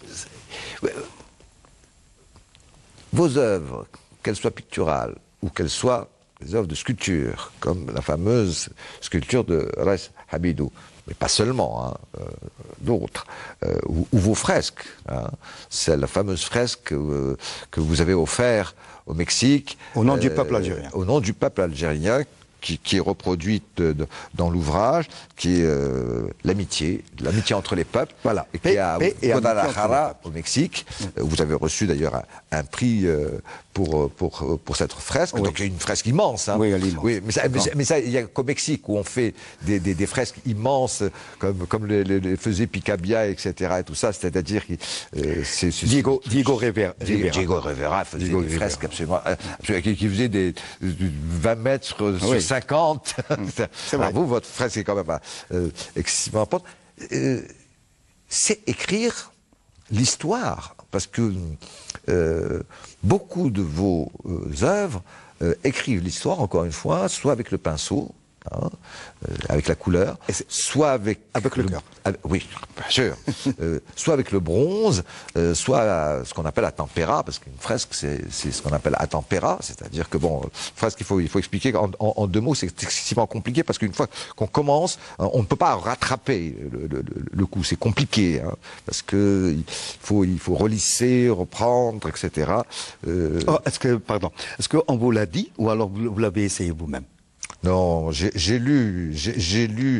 vos œuvres, qu'elles soient picturales ou qu'elles soient des œuvres de sculpture, comme la fameuse sculpture de Rais Habidou, mais pas seulement, hein, euh, d'autres, euh, ou, ou vos fresques. Hein. C'est la fameuse fresque euh, que vous avez offerte au Mexique. Au nom euh, du peuple algérien. Au nom du peuple algérien, qui, qui est reproduite de, de, dans l'ouvrage, qui est euh, l'amitié, l'amitié entre les peuples. Voilà. Et qui est à Guadalajara, au Mexique. Mmh. Vous avez reçu d'ailleurs un, un prix euh, pour, pour, pour cette fresque. Oui. Donc il y a une fresque immense. Hein. Oui, elle est immense. Oui, mais ça, mais, mais ça, il y a qu'au Mexique où on fait des, des, des fresques immenses, comme, comme les, les, les faisait Picabia, et cetera. Et tout ça, c'est-à-dire que euh, c'est Diego, Diego Rivera. Diego, Diego Rivera faisait Diego des Rivera. fresques absolument, absolument qui, qui faisait des vingt mètres sur oui. cinquante. C'est vrai. Vous, votre fresque est quand même euh, excessivement importante. Euh, c'est écrire l'histoire, parce que euh, beaucoup de vos euh, œuvres euh, écrivent l'histoire, encore une fois, soit avec le pinceau, hein, euh, avec la couleur, soit avec... Avec le, le cœur. Oui, bien sûr. euh, soit avec le bronze, euh, soit à ce qu'on appelle à tempéra, parce qu'une fresque, c'est ce qu'on appelle à tempéra, c'est-à-dire que, bon, fresque, il faut, il faut expliquer en, en, en deux mots, c'est excessivement compliqué, parce qu'une fois qu'on commence, on ne peut pas rattraper le, le, le coup, c'est compliqué, hein, parce que il faut, il faut relisser, reprendre, et cetera. Euh... Oh, est-ce que, pardon, est-ce qu'on vous l'a dit, ou alors vous, vous l'avez essayé vous-même? Non, j'ai lu, j'ai lu,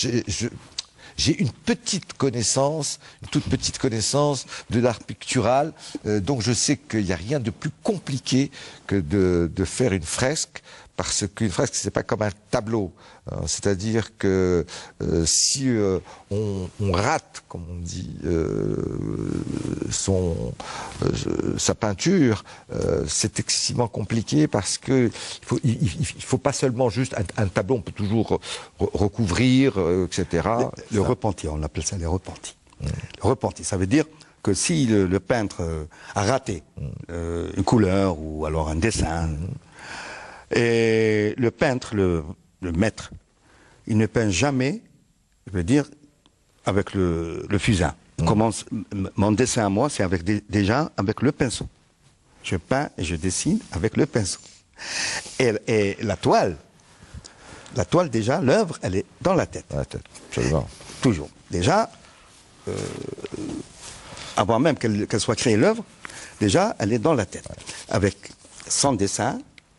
j'ai une petite connaissance, une toute petite connaissance de l'art pictural, euh, donc je sais qu'il n'y a rien de plus compliqué que de, de faire une fresque, parce qu'une fresque, c'est pas comme un tableau. Hein, c'est-à-dire que euh, si euh, on, on rate, comme on dit, euh, son, euh, sa peinture, euh, c'est excessivement compliqué parce que il faut, il, il faut pas seulement juste un, un tableau, on peut toujours re recouvrir, euh, et cetera. Le, le repenti, on appelle ça les repentis. Mmh. Le repenti, ça veut dire que si le, le peintre euh, a raté mmh. euh, une couleur ou alors un dessin, mmh. et le peintre, le, le maître, il ne peint jamais, je veux dire, avec le, le fusain. Mmh. Commence, mon dessin à moi, c'est avec des, déjà avec le pinceau. Je peins et je dessine avec le pinceau. Et, et la toile, la toile déjà, l'œuvre, elle est dans la tête. La tête, absolument. Toujours. Déjà, euh, avant même qu'elle qu'elle soit créée l'œuvre, déjà, elle est dans la tête. Ouais. Avec son dessin,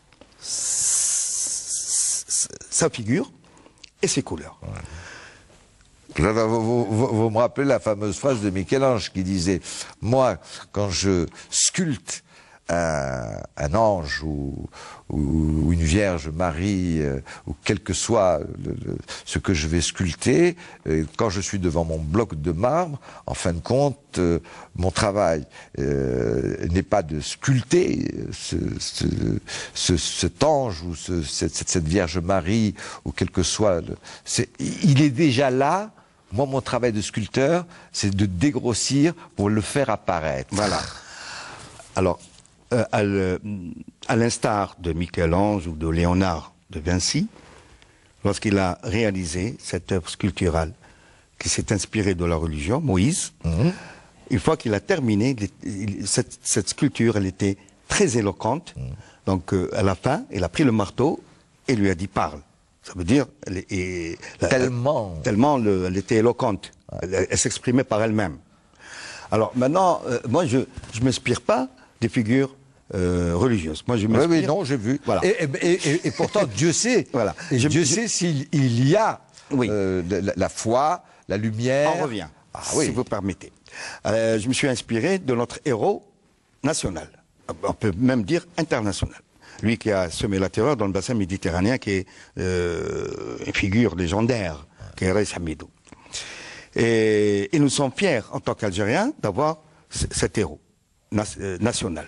sa figure et ses couleurs. Ouais. Là, vous, vous, vous me rappelez la fameuse phrase de Michel-Ange qui disait « Moi, quand je sculpte un, un ange ou, ou, ou une Vierge Marie, euh, ou quel que soit le, le, ce que je vais sculpter, euh, quand je suis devant mon bloc de marbre, en fin de compte, euh, mon travail euh, n'est pas de sculpter ce, ce, ce, cet ange ou ce, cette, cette Vierge Marie, ou quel que soit... Le, c'est, il est déjà là, Moi, mon travail de sculpteur, c'est de dégrossir pour le faire apparaître. Voilà. Alors, euh, à l'instar de Michel-Ange ou de Léonard de Vinci, lorsqu'il a réalisé cette œuvre sculpturale qui s'est inspirée de la religion, Moïse, mmh. une fois qu'il a terminé, cette, cette sculpture, elle était très éloquente. Mmh. Donc, euh, à la fin, il a pris le marteau et lui a dit « parle ». Ça veut dire, elle, et, tellement, elle, tellement le, elle était éloquente, ouais. elle, elle s'exprimait par elle-même. Alors maintenant, euh, moi je ne m'inspire pas des figures euh, religieuses. Moi je m'inspire. Oui, oui, non, j'ai vu. Voilà. Et, et, et, et pourtant Dieu sait. Voilà. Et je, Dieu je, sait s'il il y a oui. euh, la, la foi, la lumière. On revient, ah, si oui. vous permettez. Euh, je me suis inspiré de notre héros national, on peut même dire international. Lui qui a semé la terreur dans le bassin méditerranéen, qui est euh, une figure légendaire, qui est Reis Hamidou. Et, et nous sommes fiers, en tant qu'Algériens, d'avoir cet héros na euh, national.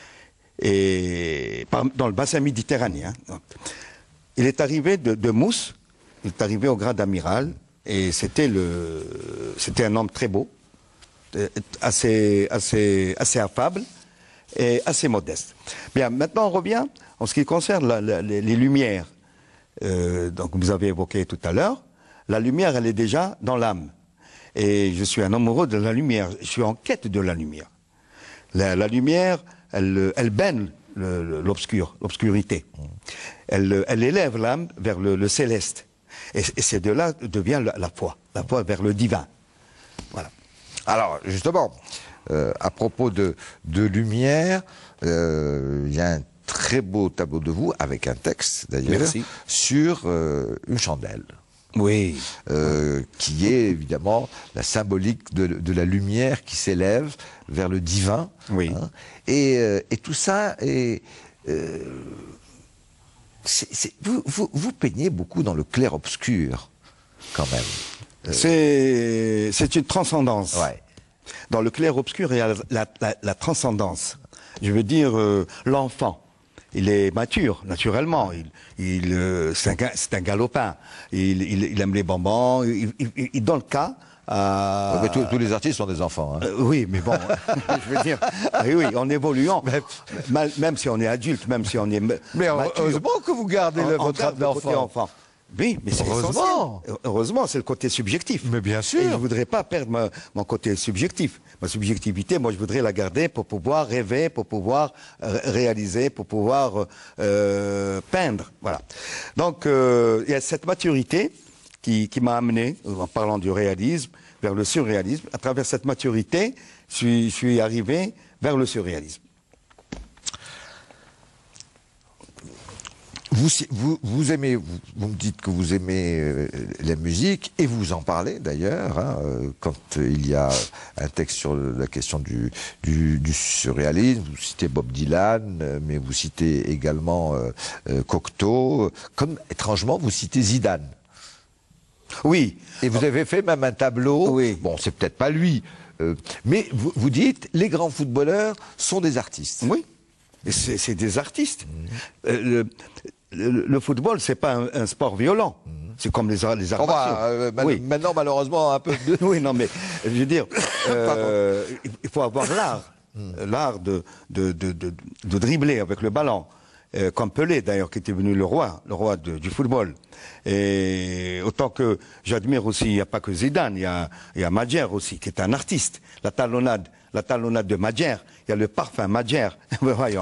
Et par, dans le bassin méditerranéen. Donc, il est arrivé de, de Mousse, il est arrivé au grade d'amiral, et c'était le, c'était un homme très beau, assez, assez, assez affable et assez modeste. Bien, maintenant on revient en ce qui concerne la, la, les, les lumières. Euh, donc vous avez évoqué tout à l'heure, la lumière elle est déjà dans l'âme. Et je suis un amoureux de la lumière, je suis en quête de la lumière. La, la lumière, elle, elle baigne l'obscur, l'obscurité. Elle, elle élève l'âme vers le, le céleste. Et, et c'est de là devient la, la foi, la foi vers le divin. Voilà. Alors, justement, euh, à propos de, de lumière, euh, il y a un très beau tableau de vous, avec un texte d'ailleurs, sur euh, une chandelle. Oui. Euh, qui est évidemment la symbolique de, de la lumière qui s'élève vers le divin. Oui. Hein, et, euh, et tout ça est... Euh, c'est, c'est, vous, vous, vous peignez beaucoup dans le clair-obscur, quand même. Euh, c'est une transcendance. Ouais. Dans le clair-obscur, il y a la, la, la transcendance. Je veux dire, euh, l'enfant. Il est mature, naturellement. Il, il, euh, c'est un, un galopin. Il, il, il aime les bonbons. Il, il, il, dans le cas... Euh, ouais, mais tous, tous les artistes sont des enfants. Hein. Euh, oui, mais bon, je veux dire, oui, oui, en évoluant, même, même si on est adulte, même si on est mais mature, heureusement que vous gardez le, votre âme d'enfant. Oui, mais c'est heureusement. Heureusement, c'est le côté subjectif. Mais bien sûr. Et je ne voudrais pas perdre ma, mon côté subjectif. Ma subjectivité, moi, je voudrais la garder pour pouvoir rêver, pour pouvoir euh, réaliser, pour pouvoir euh, peindre. Voilà. Donc, euh, il y a cette maturité qui, qui m'a amené, en parlant du réalisme, vers le surréalisme. À travers cette maturité, je suis, je suis arrivé vers le surréalisme. Vous, vous, vous aimez, vous, vous me dites que vous aimez euh, la musique, et vous en parlez d'ailleurs, hein, euh, quand euh, il y a un texte sur la question du, du, du surréalisme, vous citez Bob Dylan, euh, mais vous citez également euh, euh, Cocteau, comme étrangement vous citez Zidane. Oui. Et vous avez fait même un tableau, oui. Bon, c'est peut-être pas lui, euh, mais vous, vous dites, les grands footballeurs sont des artistes. Oui, c'est des artistes. Mmh. Euh, le, Le, le football, c'est pas un, un sport violent. Mmh. C'est comme les, les arts martiaux. Euh, oui. Maintenant, malheureusement, un peu de... Oui, non, mais je veux dire, euh, il faut avoir l'art. Mmh. L'art de, de, de, de, de dribbler avec le ballon. Euh, comme Pelé, d'ailleurs, qui était venu le roi, le roi de, du football. Et autant que j'admire aussi, il n'y a pas que Zidane, il y a, il y a Madjer aussi, qui est un artiste. La talonnade, la talonnade de Madjer, il y a le parfum Madjer. Voyons.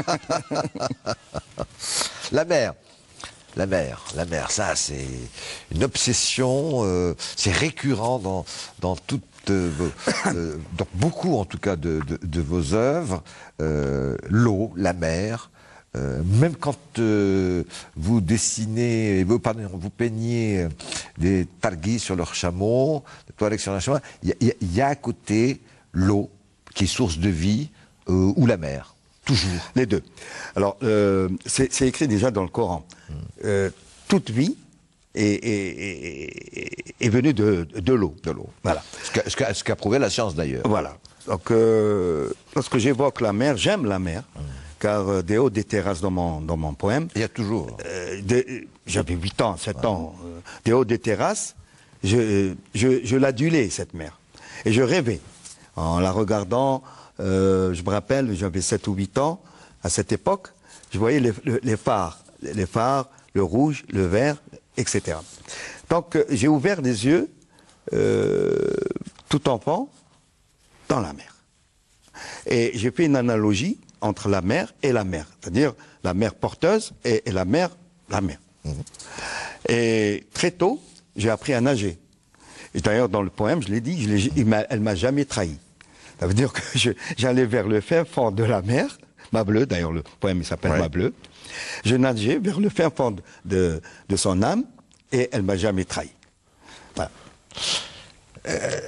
La mer, la mer, la mer, ça c'est une obsession, euh, c'est récurrent dans, dans toutes euh, vos, euh, dans beaucoup en tout cas de, de, de vos œuvres, euh, l'eau, la mer, euh, même quand euh, vous dessinez, vous, pardon, vous peignez des targuis sur leurs chameaux, des Touaregs sur leurs chameaux, il y, y, y a à côté l'eau qui est source de vie, euh, ou la mer. Toujours. Les deux. Alors, euh, c'est écrit déjà dans le Coran. Mm. Euh, toute vie est, est, est, est venue de, de l'eau. De l'eau. Voilà. Ce qu'a ce qu'a prouvé la science d'ailleurs. Voilà. Donc, euh, lorsque j'évoque la mer, j'aime la mer, mm. car euh, des hauts des terrasses dans mon, dans mon poème. Il y a toujours. Euh, J'avais huit ans, sept ouais. ans. Euh, des hauts des terrasses, je, je, je l'adulais, cette mer. Et je rêvais. En la regardant, euh, je me rappelle, j'avais sept ou huit ans, à cette époque, je voyais les, les phares, les phares, le rouge, le vert, et cetera. Donc j'ai ouvert les yeux, euh, tout enfant, dans la mer. Et j'ai fait une analogie entre la mer et la mer, c'est-à-dire la mer porteuse et, et la mer, la mer. Mmh. Et très tôt, j'ai appris à nager. Et d'ailleurs, dans le poème, je l'ai dit, je l'ai, il m'a, elle m'a jamais trahi. Ça veut dire que je, j'allais vers le fin fond de la mer, Ma Bleue, d'ailleurs le poème il s'appelle ouais. Ma Bleue. Je nageais vers le fin fond de, de son âme et elle m'a jamais trahi. Voilà. Euh,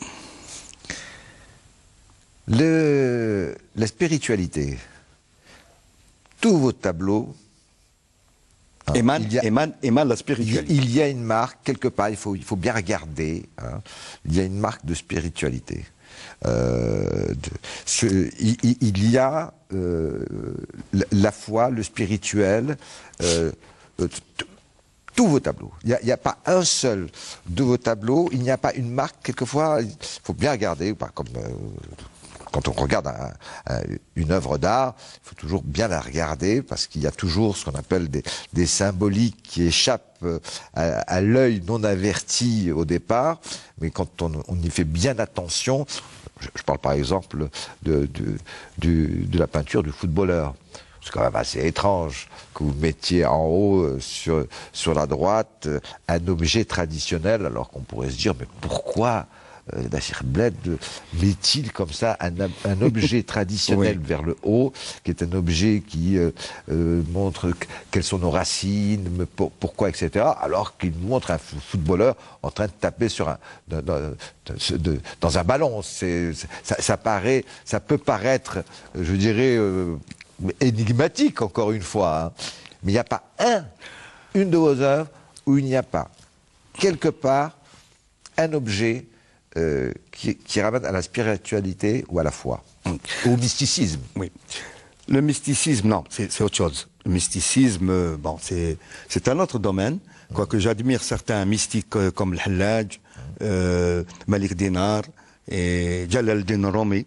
le, la spiritualité, tous vos tableaux hein, émane, il y a, émane, émane la spiritualité. Il y a une marque, quelque part, il faut, il faut bien regarder, hein, il y a une marque de spiritualité. Euh, de, ce, il, il y a euh, la foi, le spirituel, euh, tous vos tableaux. Il n'y a, a pas un seul de vos tableaux, il n'y a pas une marque, quelquefois, il faut bien regarder, comme euh, quand on regarde un, un, une œuvre d'art, il faut toujours bien la regarder, parce qu'il y a toujours ce qu'on appelle des, des symboliques qui échappent à, à l'œil non averti au départ, mais quand on, on y fait bien attention, je, je parle par exemple de, de, de, de la peinture du footballeur. C'est quand même assez étrange que vous mettiez en haut, sur, sur la droite, un objet traditionnel, alors qu'on pourrait se dire, mais pourquoi euh, Dachir Bled met-il comme ça un, un objet traditionnel oui. vers le haut, qui est un objet qui euh, euh, montre quelles sont nos racines, pour, pourquoi, et cetera, alors qu'il montre un footballeur en train de taper sur un, de, de, de, de, dans un ballon. C'est, ça, ça, paraît, ça peut paraître, je dirais, euh, énigmatique, encore une fois, hein. Mais il n'y a pas un, une de vos œuvres où il n'y a pas, quelque part, un objet euh, qui, qui ramène à la spiritualité ou à la foi, mmh. au mysticisme. Oui. Le mysticisme, non, c'est autre chose. Le mysticisme, bon, c'est un autre domaine, mmh. quoique j'admire certains mystiques euh, comme Al-Hallaj, mmh. euh, Malik Dinar et Jalal-Din Rumi,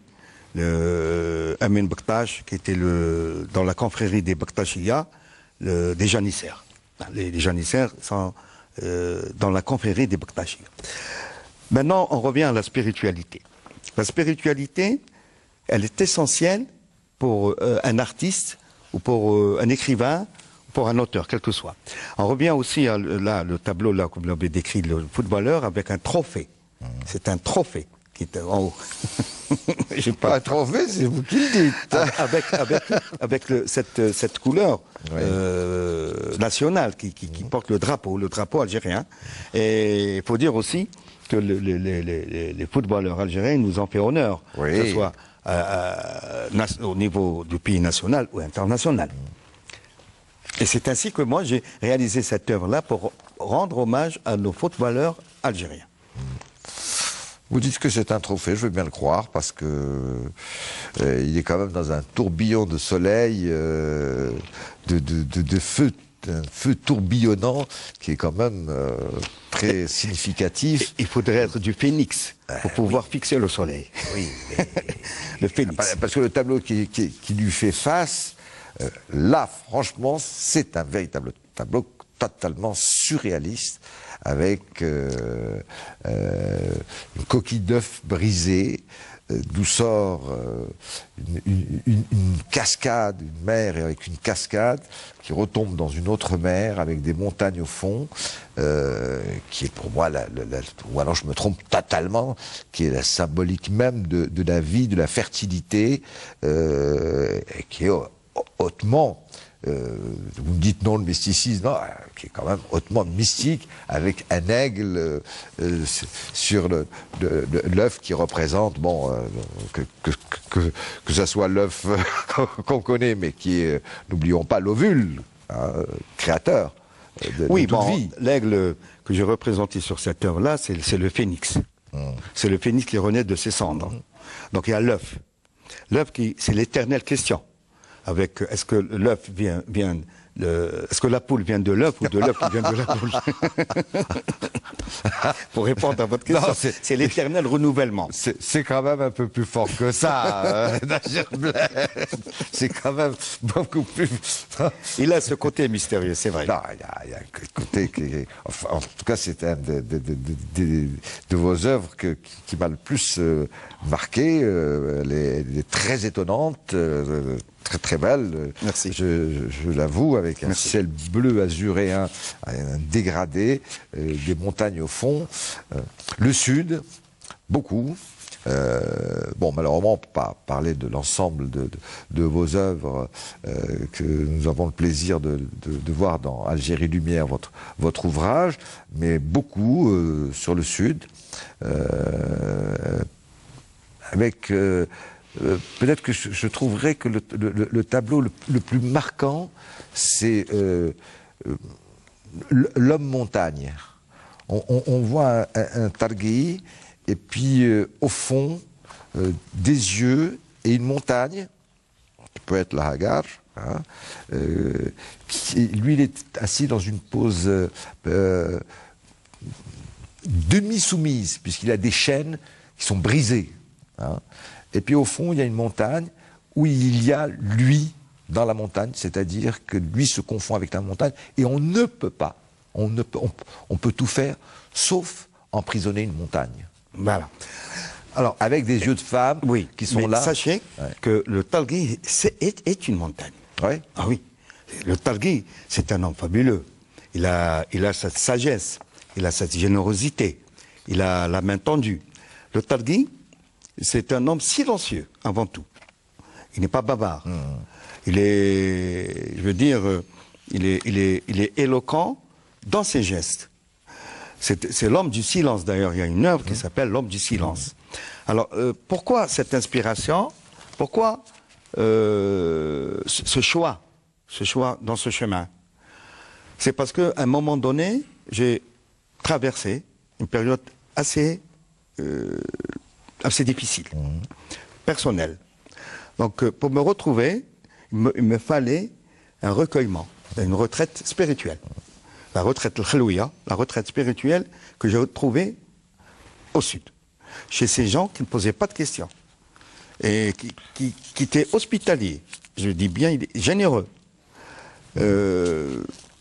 le Amin Bektash, qui était le, dans la confrérie des Bektashiyas, le, des janissaires. Les, les janissaires sont euh, dans la confrérie des Bektashiyas. Maintenant, on revient à la spiritualité. La spiritualité, elle est essentielle pour euh, un artiste, ou pour euh, un écrivain, ou pour un auteur, quel que soit. On revient aussi à là, le tableau, là, comme l'avait décrit le footballeur, avec un trophée. Mmh. C'est un trophée qui est en haut. J'ai pas un trophée, c'est vous qui le dites. Avec, avec, avec le, cette, cette couleur oui. euh, nationale qui, qui, qui mmh. porte le drapeau, le drapeau algérien. Et il faut dire aussi que le, le, le, les, les footballeurs algériens nous ont fait honneur, oui. que ce soit euh, euh, au niveau du pays national ou international. Mmh. Et c'est ainsi que moi j'ai réalisé cette œuvre-là pour rendre hommage à nos footballeurs algériens. Mmh. Vous dites que c'est un trophée, je veux bien le croire, parce que euh, il est quand même dans un tourbillon de soleil, euh, de, de, de, de feu, un feu tourbillonnant, qui est quand même euh, très et, significatif. Il faudrait être du phénix pour euh, pouvoir oui. fixer le soleil. Oui, mais... le phénix. Parce que le tableau qui, qui, qui lui fait face, euh, là, franchement, c'est un véritable tableau totalement surréaliste, avec euh, euh, une coquille d'œuf brisée, euh, d'où sort euh, une, une, une cascade, une mer avec une cascade qui retombe dans une autre mer avec des montagnes au fond, euh, qui est pour moi, la, la, la, ou alors je me trompe totalement, qui est la symbolique même de, de la vie, de la fertilité, euh, et qui est hautement... Euh, vous me dites non, le mysticisme, non, euh, qui est quand même hautement mystique, avec un aigle euh, euh, sur l'œuf qui représente, bon, euh, que, que, que, que ça soit l'œuf qu'on connaît, mais qui est, n'oublions pas, l'ovule, hein, créateur de, oui, de toute bon, vie. L'aigle que j'ai représenté sur cette œuvre-là, c'est le phénix. Mmh. C'est le phénix qui renaît de ses cendres. Mmh. Donc il y a l'œuf. L'œuf, c'est l'éternelle question. Avec est-ce que l'œuf vient, vient est-ce que la poule vient de l'œuf ou de l'œuf qui vient de la poule? Pour répondre à votre question, c'est l'éternel renouvellement. C'est quand même un peu plus fort que ça, euh, c'est quand même beaucoup plus... Il a ce côté mystérieux, c'est vrai. Non, il y a, il y a un côté qui... Enfin, en tout cas, c'est un de, de, de, de, de vos œuvres que, qui, qui m'a le plus euh, marqué. Euh, les, les très étonnantes, euh, très très belle, merci. Je, je, je l'avoue, avec un Merci. ciel bleu azuréen, un dégradé, euh, des montagnes au fond, euh, le sud, beaucoup. Euh, bon, malheureusement, on ne peut pas parler de l'ensemble de, de, de vos œuvres euh, que nous avons le plaisir de, de, de voir dans Algérie Lumière, votre, votre ouvrage, mais beaucoup euh, sur le sud, euh, avec... Euh, Euh, peut-être que je, je trouverais que le, le, le tableau le, le plus marquant, c'est euh, euh, l'homme montagne. On, on, on voit un, un, un Targhee, et puis euh, au fond, euh, des yeux et une montagne, qui peut être la Hagar, hein, euh, qui, lui il est assis dans une pose euh, demi-soumise, puisqu'il a des chaînes qui sont brisées. Hein. Et puis au fond, il y a une montagne où il y a lui dans la montagne, c'est-à-dire que lui se confond avec la montagne, et on ne peut pas, on, ne peut, on, on peut tout faire, sauf emprisonner une montagne. Voilà. Alors, avec des yeux de femme oui, qui sont mais là. Sachez ouais. que le Targhee est, est, est une montagne. Ouais. Ah oui. Le Targhee, c'est un homme fabuleux. Il a, il a cette sagesse, il a cette générosité, il a la main tendue. Le Targhee, c'est un homme silencieux, avant tout. Il n'est pas bavard. Mmh. Il est, je veux dire, il est, il est, il est éloquent dans ses gestes. C'est l'homme du silence, d'ailleurs. Il y a une œuvre mmh. qui s'appelle L'homme du silence. Mmh. Alors, euh, pourquoi cette inspiration? Pourquoi euh, ce choix, ce choix dans ce chemin? C'est parce qu'à un moment donné, j'ai traversé une période assez... Euh, assez difficile, mmh. personnel. Donc, euh, pour me retrouver, il me, il me fallait un recueillement, une retraite spirituelle. La retraite al-Khalouia, la retraite spirituelle que j'ai retrouvée au sud, chez ces gens qui ne posaient pas de questions et qui, qui, qui étaient hospitaliers. Je dis bien, généreux. Euh,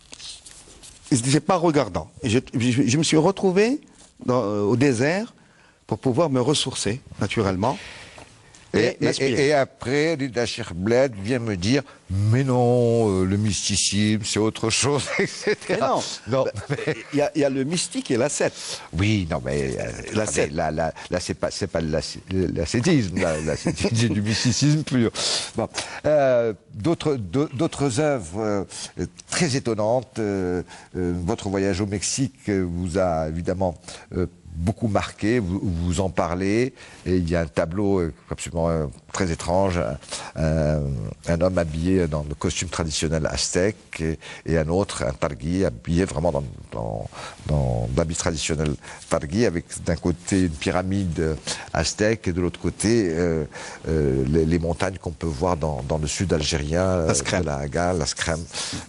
ils n'étaient pas regardants. Et je, je, je me suis retrouvé dans, euh, au désert pour pouvoir me ressourcer, naturellement. Et, et, et, et après, Rida Cheikh Bled vient me dire, mais non, euh, le mysticisme, c'est autre chose, et cetera. Mais non, il y, y a le mystique et l'ascète. Oui, non, mais euh, l'ascète, là, là, là c'est pas, c'est pas l'ascétisme, c'est du mysticisme pur. Bon, euh, d'autres, d'autres œuvres euh, très étonnantes. Euh, euh, votre voyage au Mexique vous a évidemment euh, beaucoup marqué, vous, vous en parlez, et il y a un tableau absolument euh, très étrange, un, un homme habillé dans le costume traditionnel aztèque, et, et un autre, un Targhee, habillé vraiment dans, dans, dans l'habit traditionnel Targhee, avec d'un côté une pyramide aztèque, et de l'autre côté euh, euh, les, les montagnes qu'on peut voir dans, dans le sud algérien, euh, de la Haga, la Scrème.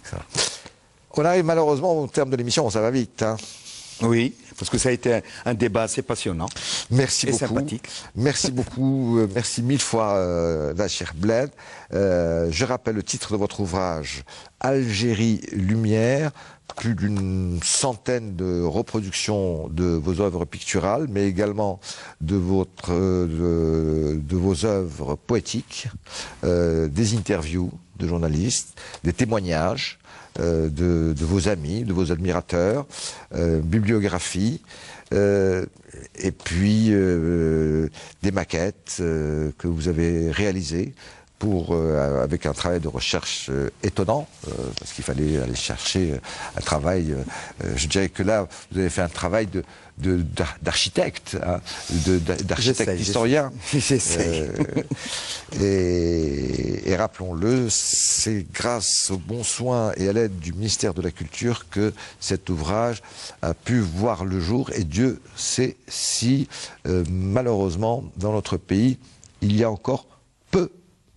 On arrive malheureusement au terme de l'émission, ça va vite, hein. Oui, parce que ça a été un, un débat assez passionnant. Merci et beaucoup. sympathique. Merci beaucoup. Euh, merci mille fois, euh, Rida Cheikh Bled. Euh, je rappelle le titre de votre ouvrage, Algérie Lumière. Plus d'une centaine de reproductions de vos œuvres picturales, mais également de, votre, de, de vos œuvres poétiques, euh, des interviews de journalistes, des témoignages euh, de, de vos amis, de vos admirateurs, euh, bibliographie, euh, et puis euh, des maquettes euh, que vous avez réalisées. Pour, euh, avec un travail de recherche euh, étonnant, euh, parce qu'il fallait aller chercher euh, un travail, euh, je dirais que là, vous avez fait un travail de d'architecte, hein, d'architecte historien. J'essaie. Euh, et, et rappelons-le, c'est grâce au bon soin et à l'aide du ministère de la Culture que cet ouvrage a pu voir le jour, et Dieu sait si, euh, malheureusement, dans notre pays, il y a encore peu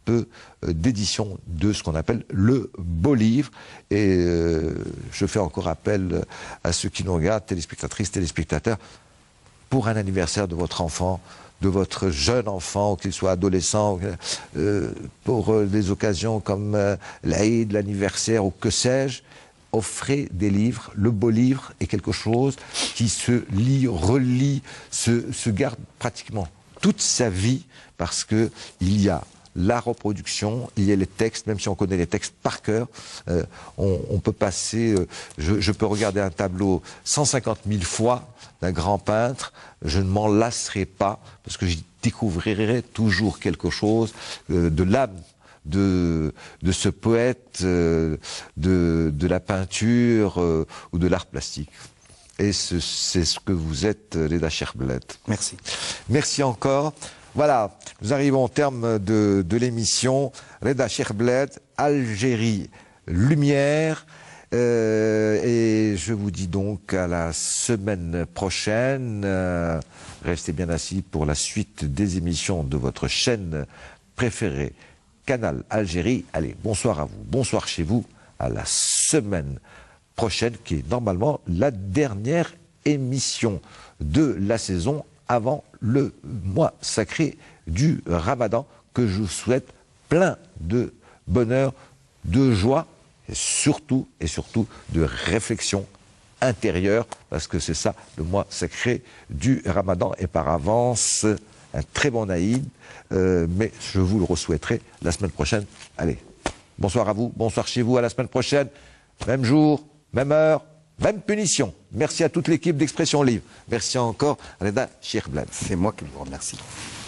peu euh, d'édition de ce qu'on appelle le beau livre. Et euh, je fais encore appel à ceux qui nous regardent, téléspectatrices, téléspectateurs, pour un anniversaire de votre enfant, de votre jeune enfant, qu'il soit adolescent, euh, pour euh, des occasions comme euh, l'Aïd, l'anniversaire ou que sais-je, offrez des livres. Le beau livre est quelque chose qui se lit, relit, se, se garde pratiquement toute sa vie, parce que il y a la reproduction, il y a les textes, même si on connaît les textes par cœur, euh, on, on peut passer, euh, je, je peux regarder un tableau cent cinquante mille fois d'un grand peintre, je ne m'en lasserai pas, parce que j'y découvrirai toujours quelque chose euh, de l'âme de, de ce poète, euh, de, de la peinture euh, ou de l'art plastique. Et c'est ce que vous êtes, Reda Cheikh-Bled. Merci. Merci encore. Voilà, nous arrivons au terme de, de l'émission. Reda Cheikh-Bled, Algérie, Lumière. Euh, et je vous dis donc à la semaine prochaine. Euh, restez bien assis pour la suite des émissions de votre chaîne préférée, Canal Algérie. Allez, bonsoir à vous, bonsoir chez vous, à la semaine prochaine, qui est normalement la dernière émission de la saison avant le mois sacré du Ramadan, que je vous souhaite plein de bonheur, de joie, et surtout, et surtout de réflexion intérieure, parce que c'est ça le mois sacré du Ramadan. Et par avance, un très bon Aïd, euh, mais je vous le re-souhaiterai la semaine prochaine. Allez, bonsoir à vous, bonsoir chez vous, à la semaine prochaine, même jour, même heure, même punition. Merci à toute l'équipe d'Expression Libre. Merci encore, Reda Cheikh-Bled. C'est moi qui vous remercie.